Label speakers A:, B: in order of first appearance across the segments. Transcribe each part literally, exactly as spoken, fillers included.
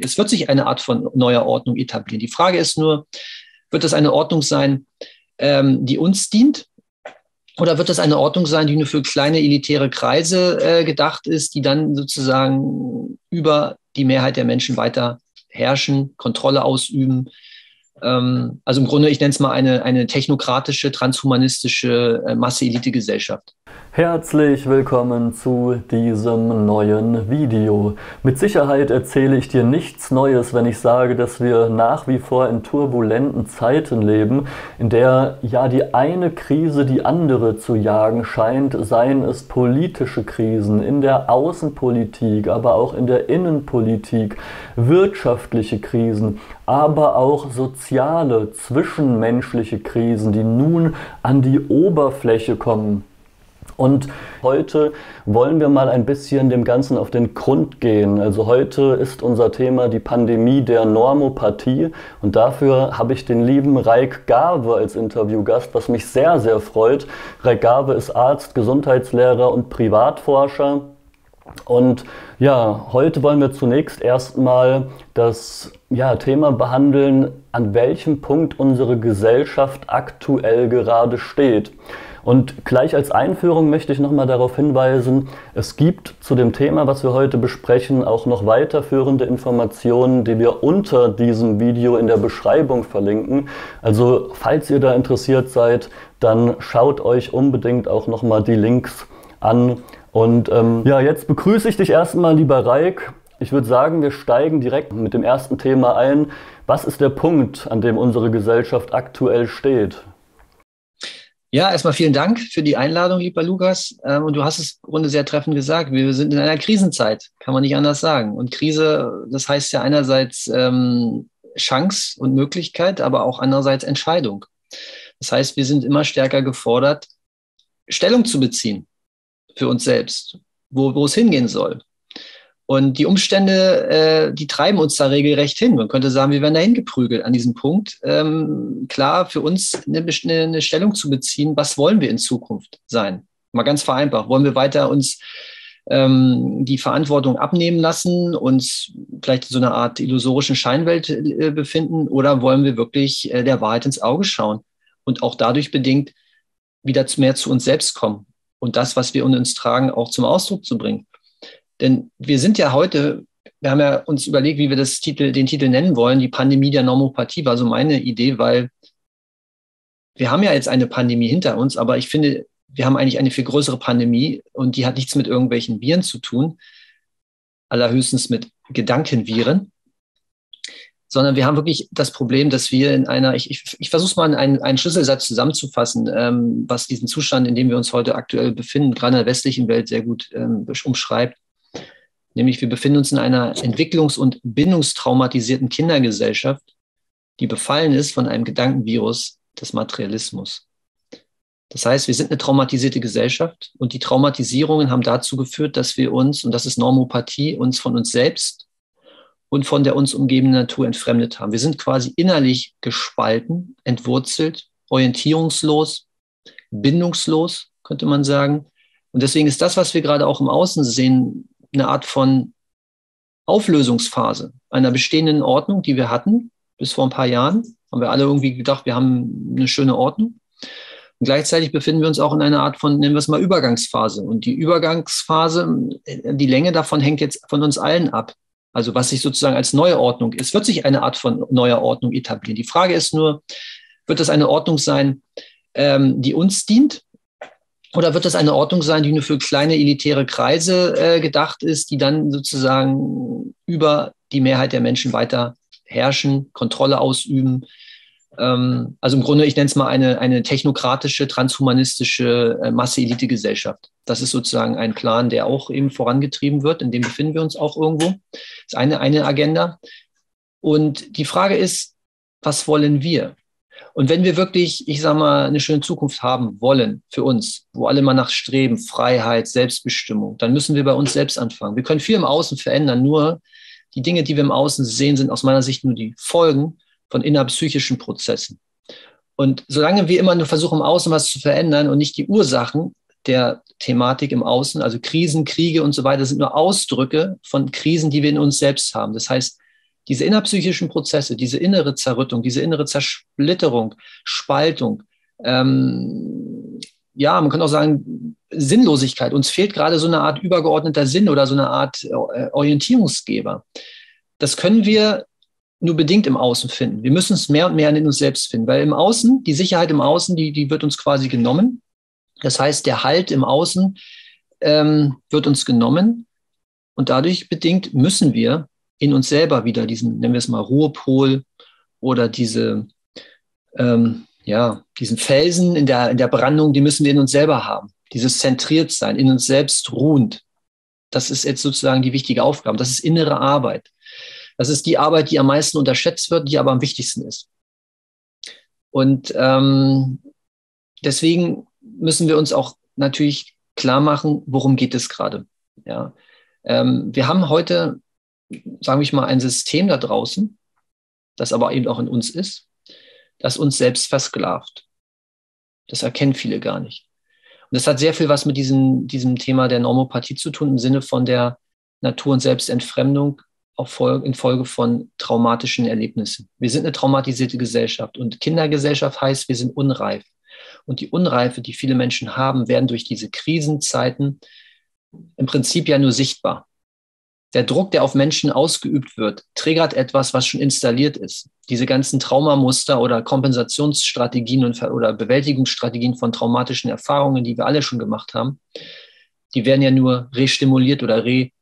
A: Es wird sich eine Art von neuer Ordnung etablieren. Die Frage ist nur, wird das eine Ordnung sein, ähm, die uns dient? Oder wird das eine Ordnung sein, die nur für kleine elitäre Kreise äh, gedacht ist, die dann sozusagen über die Mehrheit der Menschen weiter herrschen, Kontrolle ausüben? Ähm, also im Grunde, ich nenne es mal eine, eine technokratische, transhumanistische äh, Masse-Elite-Gesellschaft.
B: Herzlich willkommen zu diesem neuen Video. Mit Sicherheit erzähle ich dir nichts Neues, wenn ich sage, dass wir nach wie vor in turbulenten Zeiten leben, in der ja die eine Krise die andere zu jagen scheint, seien es politische Krisen in der Außenpolitik, aber auch in der Innenpolitik, wirtschaftliche Krisen, aber auch soziale, zwischenmenschliche Krisen, die nun an die Oberfläche kommen. Und heute wollen wir mal ein bisschen dem Ganzen auf den Grund gehen. Also heute ist unser Thema die Pandemie der Normopathie und dafür habe ich den lieben Raik Garve als Interviewgast, was mich sehr, sehr freut. Raik Garve ist Arzt, Gesundheitslehrer und Privatforscher. Und ja, heute wollen wir zunächst erstmal das ja, Thema behandeln, an welchem Punkt unsere Gesellschaft aktuell gerade steht. Und gleich als Einführung möchte ich nochmal darauf hinweisen, es gibt zu dem Thema, was wir heute besprechen, auch noch weiterführende Informationen, die wir unter diesem Video in der Beschreibung verlinken. Also falls ihr da interessiert seid, dann schaut euch unbedingt auch nochmal die Links an. Und ähm, ja, jetzt begrüße ich dich erstmal, lieber Raik. Ich würde sagen, wir steigen direkt mit dem ersten Thema ein. Was ist der Punkt, an dem unsere Gesellschaft aktuell steht?
A: Ja, erstmal vielen Dank für die Einladung, lieber Lukas. Und du hast es im Grunde sehr treffend gesagt. Wir sind in einer Krisenzeit, kann man nicht anders sagen. Und Krise, das heißt ja einerseits ähm, Chance und Möglichkeit, aber auch andererseits Entscheidung. Das heißt, wir sind immer stärker gefordert, Stellung zu beziehen für uns selbst, wo, wo es hingehen soll. Und die Umstände, äh, die treiben uns da regelrecht hin. Man könnte sagen, wir werden dahin geprügelt an diesem Punkt. Ähm, klar, für uns eine, eine Stellung zu beziehen, was wollen wir in Zukunft sein? Mal ganz vereinfacht. Wollen wir weiter uns ähm, die Verantwortung abnehmen lassen, uns vielleicht in so einer Art illusorischen Scheinwelt äh, befinden, oder wollen wir wirklich äh, der Wahrheit ins Auge schauen und auch dadurch bedingt wieder mehr zu uns selbst kommen und das, was wir in uns tragen, auch zum Ausdruck zu bringen? Denn wir sind ja heute, wir haben ja uns überlegt, wie wir das Titel, den Titel nennen wollen. Die Pandemie der Normopathie war so meine Idee, weil wir haben ja jetzt eine Pandemie hinter uns, aber ich finde, wir haben eigentlich eine viel größere Pandemie und die hat nichts mit irgendwelchen Viren zu tun, allerhöchstens mit Gedankenviren, sondern wir haben wirklich das Problem, dass wir in einer, ich, ich, ich versuche es mal in einen, einen Schlüsselsatz zusammenzufassen, ähm, was diesen Zustand, in dem wir uns heute aktuell befinden, gerade in der westlichen Welt sehr gut ähm, umschreibt. Nämlich wir befinden uns in einer entwicklungs- und bindungstraumatisierten Kindergesellschaft, die befallen ist von einem Gedankenvirus des Materialismus. Das heißt, wir sind eine traumatisierte Gesellschaft und die Traumatisierungen haben dazu geführt, dass wir uns, und das ist Normopathie, uns von uns selbst und von der uns umgebenden Natur entfremdet haben. Wir sind quasi innerlich gespalten, entwurzelt, orientierungslos, bindungslos, könnte man sagen. Und deswegen ist das, was wir gerade auch im Außen sehen, eine Art von Auflösungsphase einer bestehenden Ordnung, die wir hatten bis vor ein paar Jahren. Haben wir alle irgendwie gedacht, wir haben eine schöne Ordnung. Und gleichzeitig befinden wir uns auch in einer Art von, nennen wir es mal, Übergangsphase. Und die Übergangsphase, die Länge davon hängt jetzt von uns allen ab. Also was sich sozusagen als neue Ordnung, es wird sich eine Art von neuer Ordnung etablieren. Die Frage ist nur, wird das eine Ordnung sein, ähm, die uns dient? Oder wird das eine Ordnung sein, die nur für kleine elitäre Kreise äh, gedacht ist, die dann sozusagen über die Mehrheit der Menschen weiter herrschen, Kontrolle ausüben? Ähm, also im Grunde, ich nenne es mal eine, eine technokratische, transhumanistische äh, Masse-Elite-Gesellschaft. Das ist sozusagen ein Plan, der auch eben vorangetrieben wird. In dem befinden wir uns auch irgendwo. Das ist eine, eine Agenda. Und die Frage ist, was wollen wir? Und wenn wir wirklich, ich sage mal, eine schöne Zukunft haben wollen für uns, wo alle mal nach streben, Freiheit, Selbstbestimmung, dann müssen wir bei uns selbst anfangen. Wir können viel im Außen verändern, nur die Dinge, die wir im Außen sehen, sind aus meiner Sicht nur die Folgen von innerpsychischen Prozessen. Und solange wir immer nur versuchen, im Außen was zu verändern und nicht die Ursachen der Thematik im Außen, also Krisen, Kriege und so weiter, sind nur Ausdrücke von Krisen, die wir in uns selbst haben. Das heißt, Diese innerpsychischen Prozesse, diese innere Zerrüttung, diese innere Zersplitterung, Spaltung, ähm, ja, man kann auch sagen, Sinnlosigkeit. Uns fehlt gerade so eine Art übergeordneter Sinn oder so eine Art äh, Orientierungsgeber. Das können wir nur bedingt im Außen finden. Wir müssen es mehr und mehr in uns selbst finden, weil im Außen, die Sicherheit im Außen, die, die wird uns quasi genommen. Das heißt, der Halt im Außen ähm, wird uns genommen und dadurch bedingt müssen wir in uns selber wieder diesen, nennen wir es mal Ruhepol oder diese, ähm, ja, diesen Felsen in der, in der Brandung, die müssen wir in uns selber haben. Dieses Zentriertsein, in uns selbst ruhend. Das ist jetzt sozusagen die wichtige Aufgabe. Das ist innere Arbeit. Das ist die Arbeit, die am meisten unterschätzt wird, die aber am wichtigsten ist. Und ähm, deswegen müssen wir uns auch natürlich klar machen, worum geht es gerade. Ja? Ähm, wir haben heute, sagen wir mal, ein System da draußen, das aber eben auch in uns ist, das uns selbst versklavt. Das erkennen viele gar nicht. Und das hat sehr viel was mit diesem, diesem Thema der Normopathie zu tun, im Sinne von der Natur- und Selbstentfremdung auch infolge von traumatischen Erlebnissen. Wir sind eine traumatisierte Gesellschaft und Kindergesellschaft heißt, wir sind unreif. Und die Unreife, die viele Menschen haben, werden durch diese Krisenzeiten im Prinzip ja nur sichtbar. Der Druck, der auf Menschen ausgeübt wird, triggert etwas, was schon installiert ist. Diese ganzen Traumamuster oder Kompensationsstrategien und, oder Bewältigungsstrategien von traumatischen Erfahrungen, die wir alle schon gemacht haben, die werden ja nur restimuliert oder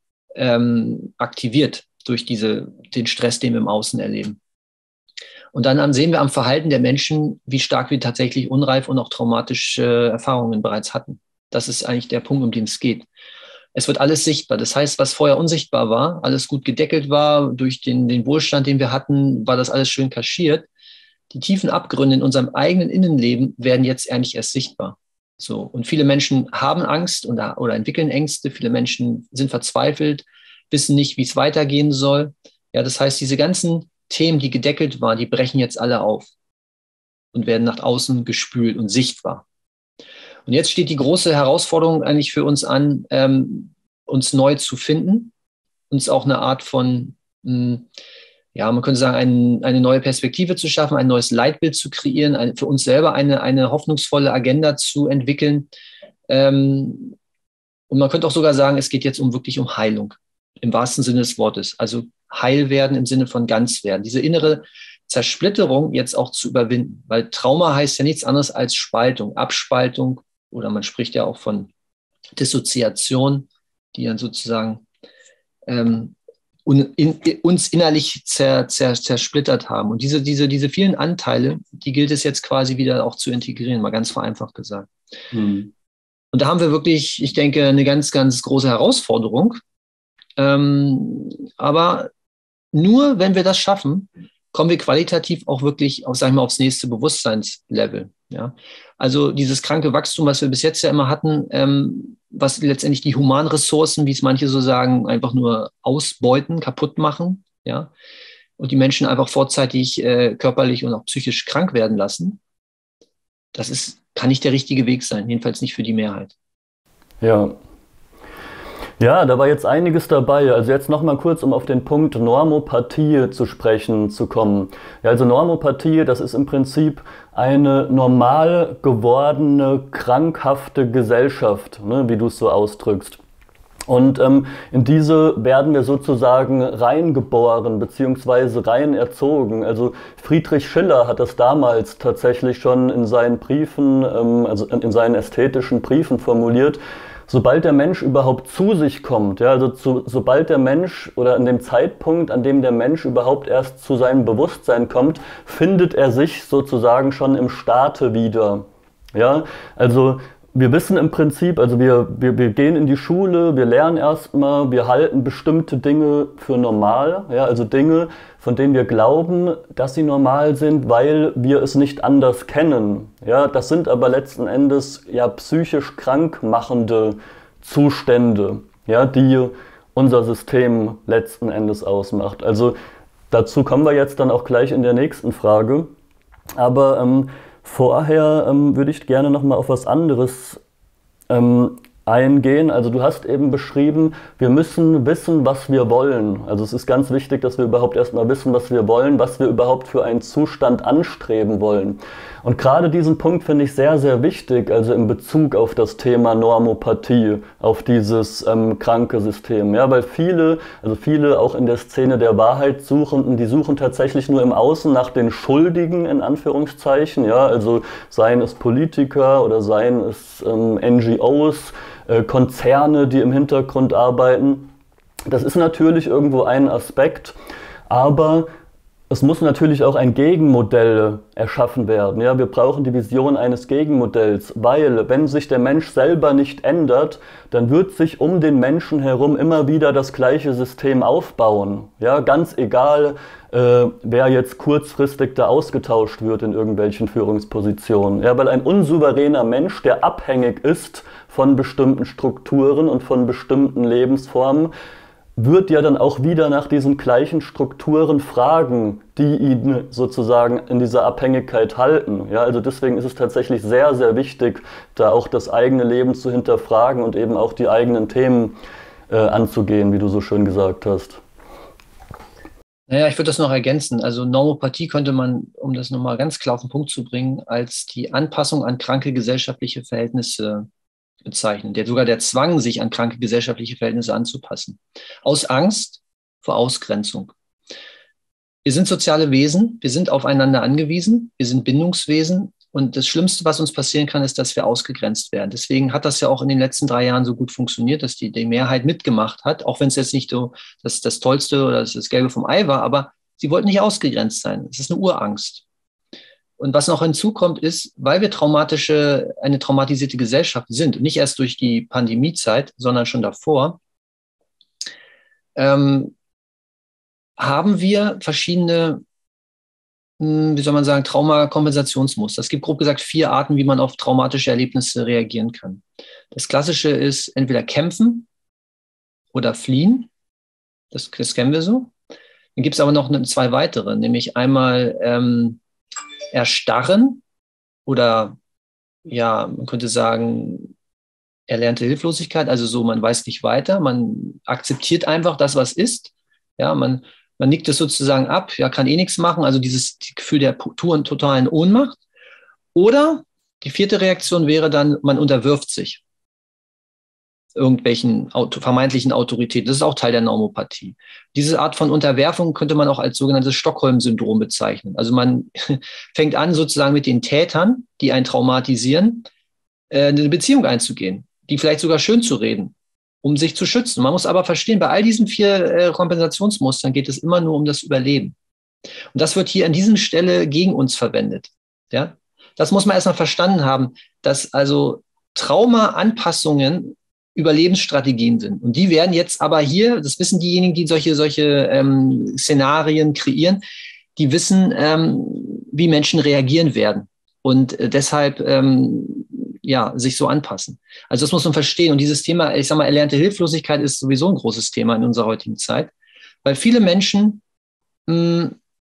A: reaktiviert ähm, durch diese, den Stress, den wir im Außen erleben. Und dann sehen wir am Verhalten der Menschen, wie stark wir tatsächlich unreif und auch traumatische Erfahrungen bereits hatten. Das ist eigentlich der Punkt, um den es geht. Es wird alles sichtbar. Das heißt, was vorher unsichtbar war, alles gut gedeckelt war, durch den, den Wohlstand, den wir hatten, war das alles schön kaschiert. Die tiefen Abgründe in unserem eigenen Innenleben werden jetzt eigentlich erst sichtbar. So. Und viele Menschen haben Angst oder, oder entwickeln Ängste. Viele Menschen sind verzweifelt, wissen nicht, wie es weitergehen soll. Ja, das heißt, diese ganzen Themen, die gedeckelt waren, die brechen jetzt alle auf und werden nach außen gespült und sichtbar. Und jetzt steht die große Herausforderung eigentlich für uns an, ähm, uns neu zu finden, uns auch eine Art von, mh, ja, man könnte sagen, ein, eine neue Perspektive zu schaffen, ein neues Leitbild zu kreieren, ein, für uns selber eine, eine hoffnungsvolle Agenda zu entwickeln. Ähm, und man könnte auch sogar sagen, es geht jetzt um wirklich um Heilung, im wahrsten Sinne des Wortes. Also heil werden im Sinne von ganz werden. Diese innere Zersplitterung jetzt auch zu überwinden, weil Trauma heißt ja nichts anderes als Spaltung, Abspaltung, oder man spricht ja auch von Dissoziation, die dann sozusagen ähm, un, in, uns innerlich zer, zer, zersplittert haben. Und diese, diese, diese vielen Anteile, die gilt es jetzt quasi wieder auch zu integrieren, mal ganz vereinfacht gesagt. Mhm. Und da haben wir wirklich, ich denke, eine ganz, ganz große Herausforderung. Ähm, aber nur wenn wir das schaffen, kommen wir qualitativ auch wirklich auf, sagen wir mal, aufs nächste Bewusstseinslevel. Ja? Also dieses kranke Wachstum, was wir bis jetzt ja immer hatten, ähm, was letztendlich die humanen Ressourcen, wie es manche so sagen, einfach nur ausbeuten, kaputt machen, ja, und die Menschen einfach vorzeitig äh, körperlich und auch psychisch krank werden lassen, das ist, kann nicht der richtige Weg sein, jedenfalls nicht für die Mehrheit.
B: Ja. Ja, da war jetzt einiges dabei. Also jetzt nochmal kurz, um auf den Punkt Normopathie zu sprechen zu kommen. Ja, also Normopathie, das ist im Prinzip eine normal gewordene, krankhafte Gesellschaft, ne, wie du es so ausdrückst. Und ähm, in diese werden wir sozusagen reingeboren beziehungsweise rein erzogen. Also Friedrich Schiller hat das damals tatsächlich schon in seinen Briefen, ähm, also in seinen ästhetischen Briefen formuliert. Sobald der Mensch überhaupt zu sich kommt, ja, also zu, sobald der Mensch oder an dem Zeitpunkt, an dem der Mensch überhaupt erst zu seinem Bewusstsein kommt, findet er sich sozusagen schon im Staate wieder. Ja, also wir wissen im Prinzip, also wir, wir, wir gehen in die Schule, wir lernen erstmal, wir halten bestimmte Dinge für normal, ja, also Dinge, von denen wir glauben, dass sie normal sind, weil wir es nicht anders kennen. Ja, das sind aber letzten Endes ja psychisch krank machende Zustände, ja, die unser System letzten Endes ausmacht. Also dazu kommen wir jetzt dann auch gleich in der nächsten Frage. Aber ähm, vorher ähm, würde ich gerne noch mal auf was anderes ähm, eingehen. Also du hast eben beschrieben, wir müssen wissen, was wir wollen. Also es ist ganz wichtig, dass wir überhaupt erstmal wissen, was wir wollen, was wir überhaupt für einen Zustand anstreben wollen. Und gerade diesen Punkt finde ich sehr, sehr wichtig, also in Bezug auf das Thema Normopathie, auf dieses ähm, kranke System. Ja, weil viele, also viele auch in der Szene der Wahrheitssuchenden, die suchen tatsächlich nur im Außen nach den Schuldigen, in Anführungszeichen. Ja, also seien es Politiker oder seien es ähm, N G Os, äh, Konzerne, die im Hintergrund arbeiten. Das ist natürlich irgendwo ein Aspekt, aber es muss natürlich auch ein Gegenmodell erschaffen werden. Ja, wir brauchen die Vision eines Gegenmodells, weil wenn sich der Mensch selber nicht ändert, dann wird sich um den Menschen herum immer wieder das gleiche System aufbauen. Ja, ganz egal, äh, wer jetzt kurzfristig da ausgetauscht wird in irgendwelchen Führungspositionen. Ja, weil ein unsouveräner Mensch, der abhängig ist von bestimmten Strukturen und von bestimmten Lebensformen, wird ja dann auch wieder nach diesen gleichen Strukturen fragen, die ihn sozusagen in dieser Abhängigkeit halten. Ja, also deswegen ist es tatsächlich sehr, sehr wichtig, da auch das eigene Leben zu hinterfragen und eben auch die eigenen Themen äh, anzugehen, wie du so schön gesagt hast.
A: Naja, ich würde das noch ergänzen. Also Normopathie könnte man, um das nochmal ganz klar auf den Punkt zu bringen, als die Anpassung an kranke gesellschaftliche Verhältnisse bezeichnen, der sogar der Zwang, sich an kranke gesellschaftliche Verhältnisse anzupassen. Aus Angst vor Ausgrenzung. Wir sind soziale Wesen, wir sind aufeinander angewiesen, wir sind Bindungswesen und das Schlimmste, was uns passieren kann, ist, dass wir ausgegrenzt werden. Deswegen hat das ja auch in den letzten drei Jahren so gut funktioniert, dass die, die Mehrheit mitgemacht hat, auch wenn es jetzt nicht so das, das Tollste oder das, das Gelbe vom Ei war, aber sie wollten nicht ausgegrenzt sein. Es ist eine Urangst. Und was noch hinzukommt, ist, weil wir traumatische, eine traumatisierte Gesellschaft sind, nicht erst durch die Pandemiezeit, sondern schon davor, ähm, haben wir verschiedene, wie soll man sagen, Traumakompensationsmuster. Es gibt grob gesagt vier Arten, wie man auf traumatische Erlebnisse reagieren kann. Das Klassische ist entweder kämpfen oder fliehen. Das, das kennen wir so. Dann gibt es aber noch eine, zwei weitere, nämlich einmal ähm, erstarren oder, ja, man könnte sagen, erlernte Hilflosigkeit, also so, man weiß nicht weiter, man akzeptiert einfach das, was ist, ja, man, man nickt es sozusagen ab, ja, kann eh nichts machen, also dieses Gefühl der puren, totalen Ohnmacht. Oder die vierte Reaktion wäre dann, man unterwirft sich irgendwelchen auto, vermeintlichen Autoritäten. Das ist auch Teil der Normopathie. Diese Art von Unterwerfung könnte man auch als sogenanntes Stockholm-Syndrom bezeichnen. Also man fängt an, sozusagen mit den Tätern, die einen traumatisieren, eine Beziehung einzugehen, die vielleicht sogar schön zu reden, um sich zu schützen. Man muss aber verstehen, bei all diesen vier Kompensationsmustern geht es immer nur um das Überleben. Und das wird hier an dieser Stelle gegen uns verwendet. Ja? Das muss man erstmal verstanden haben, dass also Trauma-Anpassungen Überlebensstrategien sind. Und die werden jetzt aber hier, das wissen diejenigen, die solche, solche ähm, Szenarien kreieren, die wissen, ähm, wie Menschen reagieren werden und äh, deshalb ähm, ja, sich so anpassen. Also das muss man verstehen. Und dieses Thema, ich sag mal, erlernte Hilflosigkeit ist sowieso ein großes Thema in unserer heutigen Zeit, weil viele Menschen mh,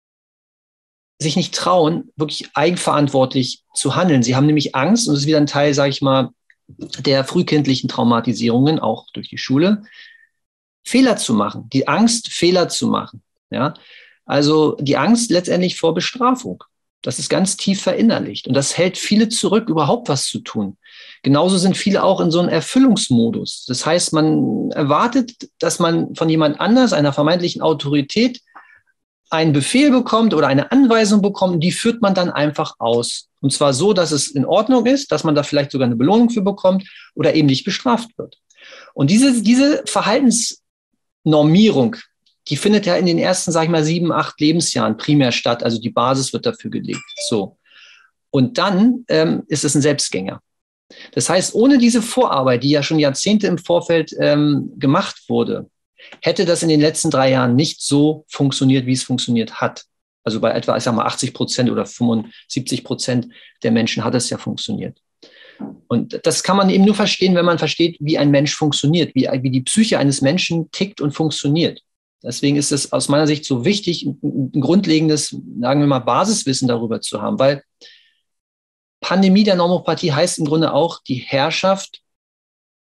A: sich nicht trauen, wirklich eigenverantwortlich zu handeln. Sie haben nämlich Angst, und das ist wieder ein Teil, sage ich mal, der frühkindlichen Traumatisierungen, auch durch die Schule, Fehler zu machen, die Angst, Fehler zu machen. Ja? Also die Angst letztendlich vor Bestrafung. Das ist ganz tief verinnerlicht und das hält viele zurück, überhaupt was zu tun. Genauso sind viele auch in so einem Erfüllungsmodus. Das heißt, man erwartet, dass man von jemand anders, einer vermeintlichen Autorität, einen Befehl bekommt oder eine Anweisung bekommt, und die führt man dann einfach aus. Und zwar so, dass es in Ordnung ist, dass man da vielleicht sogar eine Belohnung für bekommt oder eben nicht bestraft wird. Und diese, diese Verhaltensnormierung, die findet ja in den ersten, sag ich mal, sieben, acht Lebensjahren primär statt. Also die Basis wird dafür gelegt. So. Und dann ähm, ist es ein Selbstgänger. Das heißt, ohne diese Vorarbeit, die ja schon Jahrzehnte im Vorfeld ähm, gemacht wurde, hätte das in den letzten drei Jahren nicht so funktioniert, wie es funktioniert hat. Also bei etwa, ich sag mal, achtzig Prozent oder fünfundsiebzig Prozent der Menschen hat es ja funktioniert. Und das kann man eben nur verstehen, wenn man versteht, wie ein Mensch funktioniert, wie, wie die Psyche eines Menschen tickt und funktioniert. Deswegen ist es aus meiner Sicht so wichtig, ein, ein grundlegendes, sagen wir mal, Basiswissen darüber zu haben, weil Pandemie der Normopathie heißt im Grunde auch die Herrschaft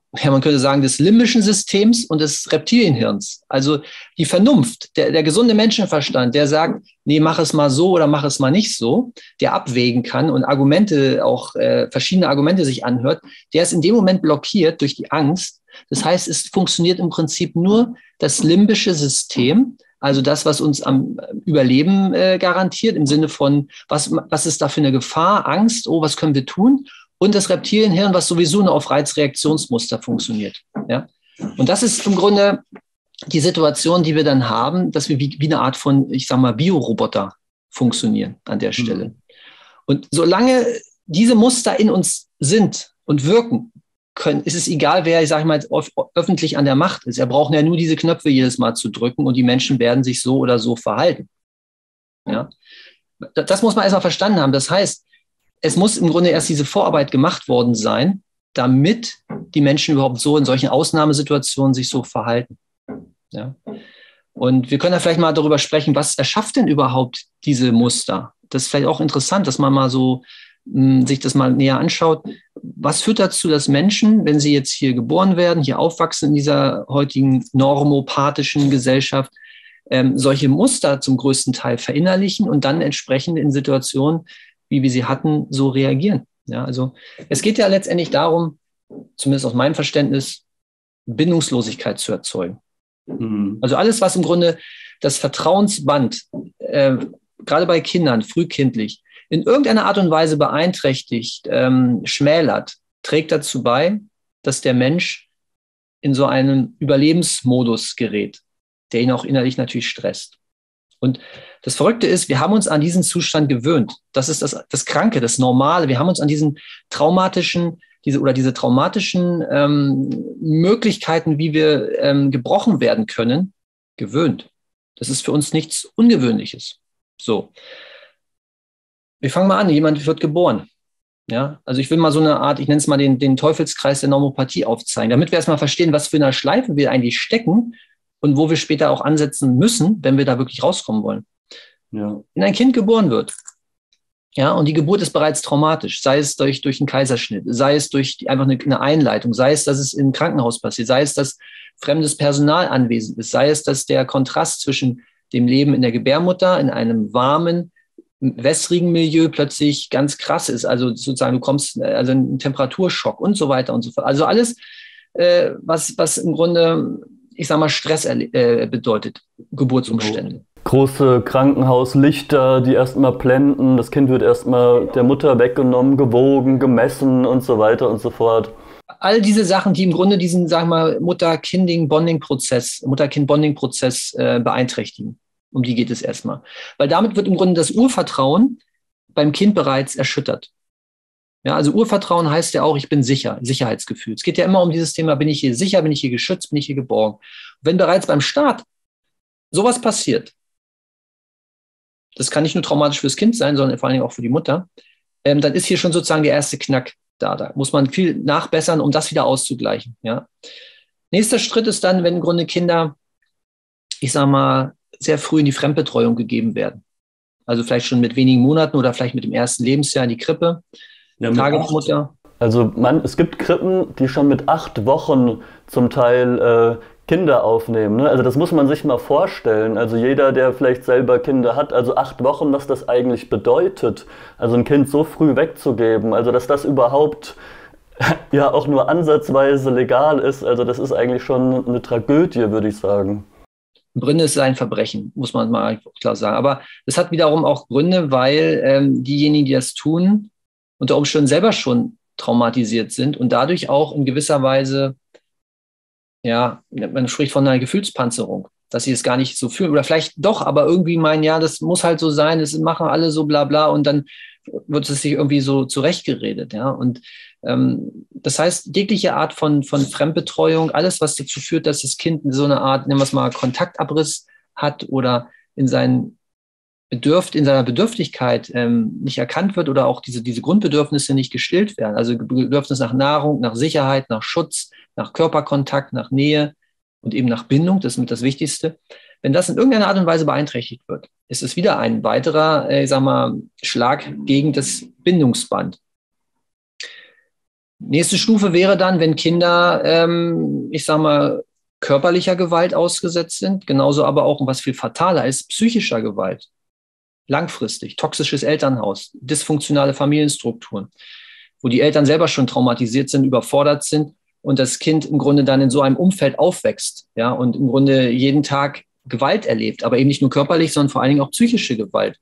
A: ja, man könnte sagen, des limbischen Systems und des Reptilienhirns. Also die Vernunft, der, der gesunde Menschenverstand, der sagt, nee, mach es mal so oder mach es mal nicht so, der abwägen kann und Argumente, auch äh, verschiedene Argumente sich anhört, der ist in dem Moment blockiert durch die Angst. Das heißt, es funktioniert im Prinzip nur das limbische System, also das, was uns am Überleben äh, garantiert, im Sinne von, was, was ist da für eine Gefahr, Angst, oh, was können wir tun? Und das Reptilienhirn, was sowieso nur auf Reizreaktionsmuster funktioniert. Ja? Und das ist im Grunde die Situation, die wir dann haben, dass wir wie, wie eine Art von, ich sag mal, Bioroboter funktionieren an der Stelle. Mhm. Und solange diese Muster in uns sind und wirken können, ist es egal, wer, ich sage mal, öffentlich an der Macht ist. Er braucht ja nur diese Knöpfe jedes Mal zu drücken und die Menschen werden sich so oder so verhalten. Ja? Das muss man erstmal verstanden haben. Das heißt, es muss im Grunde erst diese Vorarbeit gemacht worden sein, damit die Menschen überhaupt so in solchen Ausnahmesituationen sich so verhalten. Ja? Und wir können ja vielleicht mal darüber sprechen, was erschafft denn überhaupt diese Muster? Das ist vielleicht auch interessant, dass man mal so mh, sich das mal näher anschaut. Was führt dazu, dass Menschen, wenn sie jetzt hier geboren werden, hier aufwachsen in dieser heutigen normopathischen Gesellschaft, ähm, solche Muster zum größten Teil verinnerlichen und dann entsprechend in Situationen, wie wir sie hatten, so reagieren. Ja, also es geht ja letztendlich darum, zumindest aus meinem Verständnis, Bindungslosigkeit zu erzeugen. Mhm. Also alles, was im Grunde das Vertrauensband, äh, gerade bei Kindern, frühkindlich, in irgendeiner Art und Weise beeinträchtigt, ähm, schmälert, trägt dazu bei, dass der Mensch in so einen Überlebensmodus gerät, der ihn auch innerlich natürlich stresst. Und das Verrückte ist, wir haben uns an diesen Zustand gewöhnt. Das ist das, das Kranke, das Normale. Wir haben uns an diesen traumatischen, diese oder diese traumatischen ähm, Möglichkeiten, wie wir ähm, gebrochen werden können, gewöhnt. Das ist für uns nichts Ungewöhnliches. So. Wir fangen mal an. Jemand wird geboren. Ja, also ich will mal so eine Art, ich nenne es mal den, den Teufelskreis der Normopathie aufzeigen, damit wir erstmal verstehen, was für eine Schleife wir eigentlich stecken und wo wir später auch ansetzen müssen, wenn wir da wirklich rauskommen wollen. Ja. Wenn ein Kind geboren wird, ja, und die Geburt ist bereits traumatisch, sei es durch, durch einen Kaiserschnitt, sei es durch die, einfach eine, eine Einleitung, sei es, dass es im Krankenhaus passiert, sei es, dass fremdes Personal anwesend ist, sei es, dass der Kontrast zwischen dem Leben in der Gebärmutter, in einem warmen, wässrigen Milieu plötzlich ganz krass ist. Also sozusagen, du kommst, also ein Temperaturschock und so weiter und so fort. Also alles, äh, was, was im Grunde, ich sag mal, Stress äh, bedeutet, Geburtsumstände.
B: Große Krankenhauslichter, die erstmal blenden, das Kind wird erstmal der Mutter weggenommen, gewogen, gemessen und so weiter und so fort.
A: All diese Sachen, die im Grunde diesen, sagen wir mal, Mutter-Kind-Bonding-Prozess, Mutter-Kind-Bonding-Prozess äh, beeinträchtigen. Um die geht es erstmal. Weil damit wird im Grunde das Urvertrauen beim Kind bereits erschüttert. Ja, also Urvertrauen heißt ja auch, ich bin sicher, Sicherheitsgefühl. Es geht ja immer um dieses Thema, bin ich hier sicher, bin ich hier geschützt, bin ich hier geborgen. Und wenn bereits beim Start sowas passiert, das kann nicht nur traumatisch fürs Kind sein, sondern vor allen Dingen auch für die Mutter, ähm, dann ist hier schon sozusagen der erste Knack da. Da muss man viel nachbessern, um das wieder auszugleichen. Ja. Nächster Schritt ist dann, wenn im Grunde Kinder, ich sag mal, sehr früh in die Fremdbetreuung gegeben werden. Also vielleicht schon mit wenigen Monaten oder vielleicht mit dem ersten Lebensjahr in die Krippe.
B: Ja, Tagesmutter. Also man, es gibt Krippen, die schon mit acht Wochen zum Teil äh, Kinder aufnehmen. Ne? Also das muss man sich mal vorstellen. Also jeder, der vielleicht selber Kinder hat, also acht Wochen, was das eigentlich bedeutet, also ein Kind so früh wegzugeben, also dass das überhaupt ja auch nur ansatzweise legal ist, also das ist eigentlich schon eine Tragödie, würde ich sagen.
A: Gründe ist ein Verbrechen, muss man mal klar sagen. Aber es hat wiederum auch Gründe, weil ähm, diejenigen, die das tun, unter Umständen selber schon traumatisiert sind und dadurch auch in gewisser Weise, ja, man spricht von einer Gefühlspanzerung, dass sie es gar nicht so fühlen oder vielleicht doch, aber irgendwie meinen, ja, das muss halt so sein, das machen alle so bla bla und dann wird es sich irgendwie so zurechtgeredet, ja. Und ähm, das heißt, jegliche Art von, von Fremdbetreuung, alles, was dazu führt, dass das Kind so eine Art, nennen wir es mal, Kontaktabriss hat oder in seinen Bedürft, in seiner Bedürftigkeit ähm, nicht erkannt wird oder auch diese, diese Grundbedürfnisse nicht gestillt werden. Also Bedürfnis nach Nahrung, nach Sicherheit, nach Schutz, nach Körperkontakt, nach Nähe und eben nach Bindung, das ist mit das Wichtigste. Wenn das in irgendeiner Art und Weise beeinträchtigt wird, ist es wieder ein weiterer, äh, ich sag mal, Schlag gegen das Bindungsband. Nächste Stufe wäre dann, wenn Kinder, ähm, ich sag mal, körperlicher Gewalt ausgesetzt sind, genauso aber auch, was viel fataler ist, psychischer Gewalt. Langfristig, toxisches Elternhaus, dysfunktionale Familienstrukturen, wo die Eltern selber schon traumatisiert sind, überfordert sind und das Kind im Grunde dann in so einem Umfeld aufwächst, ja, und im Grunde jeden Tag Gewalt erlebt, aber eben nicht nur körperlich, sondern vor allen Dingen auch psychische Gewalt.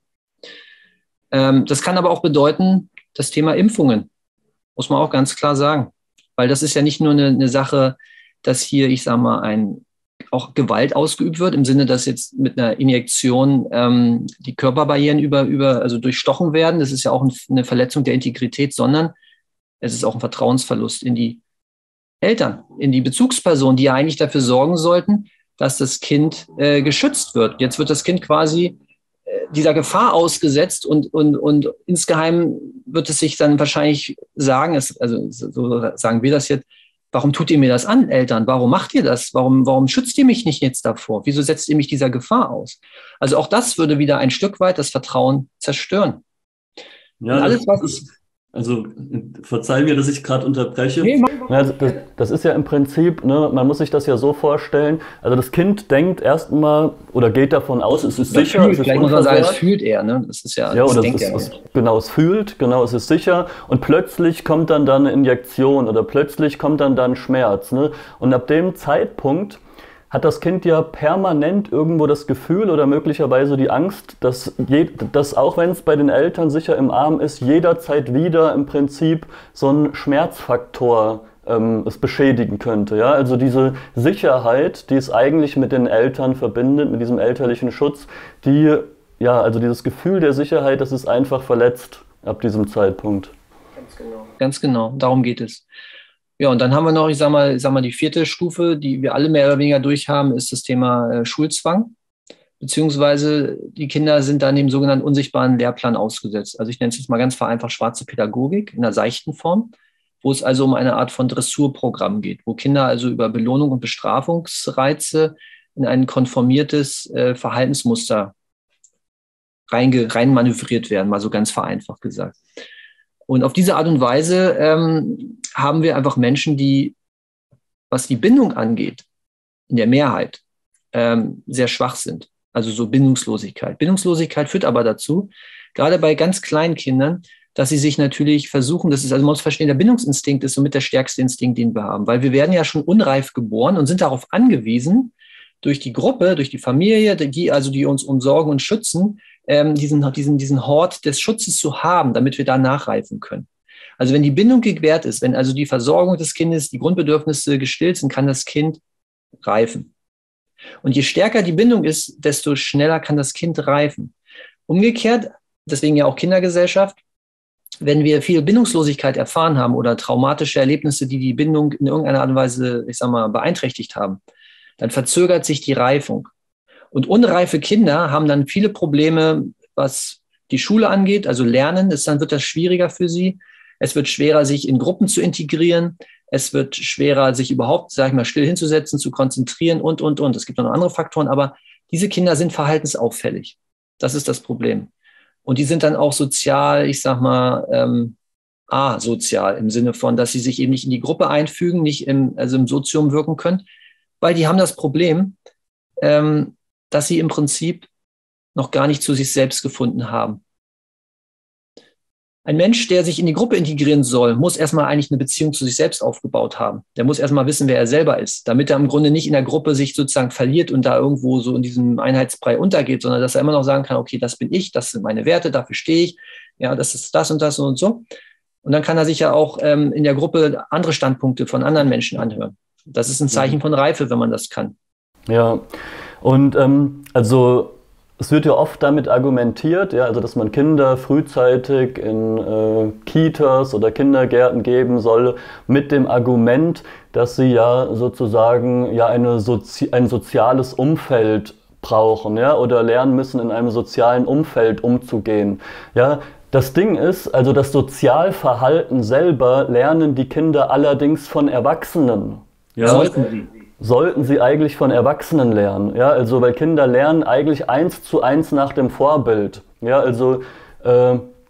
A: Ähm, das kann aber auch bedeuten, das Thema Impfungen, muss man auch ganz klar sagen, weil das ist ja nicht nur eine, eine Sache, dass hier, ich sage mal, ein, auch Gewalt ausgeübt wird, im Sinne, dass jetzt mit einer Injektion ähm, die Körperbarrieren über, über, also durchstochen werden. Das ist ja auch ein, eine Verletzung der Integrität, sondern es ist auch ein Vertrauensverlust in die Eltern, in die Bezugspersonen, die ja eigentlich dafür sorgen sollten, dass das Kind äh, geschützt wird. Jetzt wird das Kind quasi äh, dieser Gefahr ausgesetzt und, und, und insgeheim wird es sich dann wahrscheinlich sagen, es, also so sagen wir das jetzt, warum tut ihr mir das an, Eltern? Warum macht ihr das? Warum, warum schützt ihr mich nicht jetzt davor? Wieso setzt ihr mich dieser Gefahr aus? Also auch das würde wieder ein Stück weit das Vertrauen zerstören.
B: Ja, alles, was ist, also verzeih mir, dass ich gerade unterbreche. Nee, ja, das, das ist ja im Prinzip, ne, man muss sich das ja so vorstellen, also das Kind denkt erstmal oder geht davon aus, es ist sicher.
A: Fühlt, es ist vielleicht muss man sagen, es fühlt eher, ne? Das ist ja,
B: ja
A: das
B: oder es, ist, es, genau, es fühlt, genau, es ist sicher und plötzlich kommt dann da eine Injektion oder plötzlich kommt dann da ein Schmerz, ne? Und ab dem Zeitpunkt hat das Kind ja permanent irgendwo das Gefühl oder möglicherweise die Angst, dass, je, dass auch wenn es bei den Eltern sicher im Arm ist, jederzeit wieder im Prinzip so ein Schmerzfaktor ähm, es beschädigen könnte. Ja? Also diese Sicherheit, die es eigentlich mit den Eltern verbindet, mit diesem elterlichen Schutz, die, ja, also dieses Gefühl der Sicherheit, das ist einfach verletzt ab diesem Zeitpunkt.
A: Ganz genau. Ganz genau, darum geht es. Ja, und dann haben wir noch, ich sag mal, ich sag mal, die vierte Stufe, die wir alle mehr oder weniger durchhaben, ist das Thema äh, Schulzwang. Beziehungsweise die Kinder sind dann dem sogenannten unsichtbaren Lehrplan ausgesetzt. Also ich nenne es jetzt mal ganz vereinfacht schwarze Pädagogik in einer seichten Form, wo es also um eine Art von Dressurprogramm geht, wo Kinder also über Belohnung und Bestrafungsreize in ein konformiertes äh, Verhaltensmuster reinge, rein manövriert werden, mal so ganz vereinfacht gesagt. Und auf diese Art und Weise ähm, haben wir einfach Menschen, die, was die Bindung angeht, in der Mehrheit ähm, sehr schwach sind. Also so Bindungslosigkeit. Bindungslosigkeit führt aber dazu, gerade bei ganz kleinen Kindern, dass sie sich natürlich versuchen, das ist, also man muss verstehen, der Bindungsinstinkt ist somit der stärkste Instinkt, den wir haben. Weil wir werden ja schon unreif geboren und sind darauf angewiesen, durch die Gruppe, durch die Familie, die also die uns umsorgen und schützen, ähm, diesen, diesen, diesen Hort des Schutzes zu haben, damit wir da nachreifen können. Also wenn die Bindung gewährt ist, wenn also die Versorgung des Kindes, die Grundbedürfnisse gestillt sind, kann das Kind reifen. Und je stärker die Bindung ist, desto schneller kann das Kind reifen. Umgekehrt, deswegen ja auch Kindergesellschaft, wenn wir viel Bindungslosigkeit erfahren haben oder traumatische Erlebnisse, die die Bindung in irgendeiner Art und Weise, ich sag mal, beeinträchtigt haben, dann verzögert sich die Reifung. Und unreife Kinder haben dann viele Probleme, was die Schule angeht, also Lernen, ist, dann wird das schwieriger für sie. Es wird schwerer, sich in Gruppen zu integrieren. Es wird schwerer, sich überhaupt, sag ich mal, still hinzusetzen, zu konzentrieren und, und, und. Es gibt noch andere Faktoren, aber diese Kinder sind verhaltensauffällig. Das ist das Problem. Und die sind dann auch sozial, ich sag mal, ähm, asozial im Sinne von, dass sie sich eben nicht in die Gruppe einfügen, nicht im, also im Sozium wirken können, weil die haben das Problem, ähm, dass sie im Prinzip noch gar nicht zu sich selbst gefunden haben. Ein Mensch, der sich in die Gruppe integrieren soll, muss erstmal eigentlich eine Beziehung zu sich selbst aufgebaut haben. Der muss erstmal wissen, wer er selber ist, damit er im Grunde nicht in der Gruppe sich sozusagen verliert und da irgendwo so in diesem Einheitsbrei untergeht, sondern dass er immer noch sagen kann, okay, das bin ich, das sind meine Werte, dafür stehe ich, ja, das ist das und das und so. Und dann kann er sich ja auch ähm, in der Gruppe andere Standpunkte von anderen Menschen anhören. Das ist ein Zeichen von Reife, wenn man das kann.
B: Ja, und ähm, also es wird ja oft damit argumentiert, ja, also dass man Kinder frühzeitig in äh, Kitas oder Kindergärten geben soll, mit dem Argument, dass sie ja sozusagen ja eine Sozi- ein soziales Umfeld brauchen, ja, oder lernen müssen, in einem sozialen Umfeld umzugehen. Ja, das Ding ist, also das Sozialverhalten selber lernen die Kinder allerdings von Erwachsenen. Ja, sollten sie. Sollten sie eigentlich von Erwachsenen lernen, ja, also weil Kinder lernen eigentlich eins zu eins nach dem Vorbild, ja, also äh,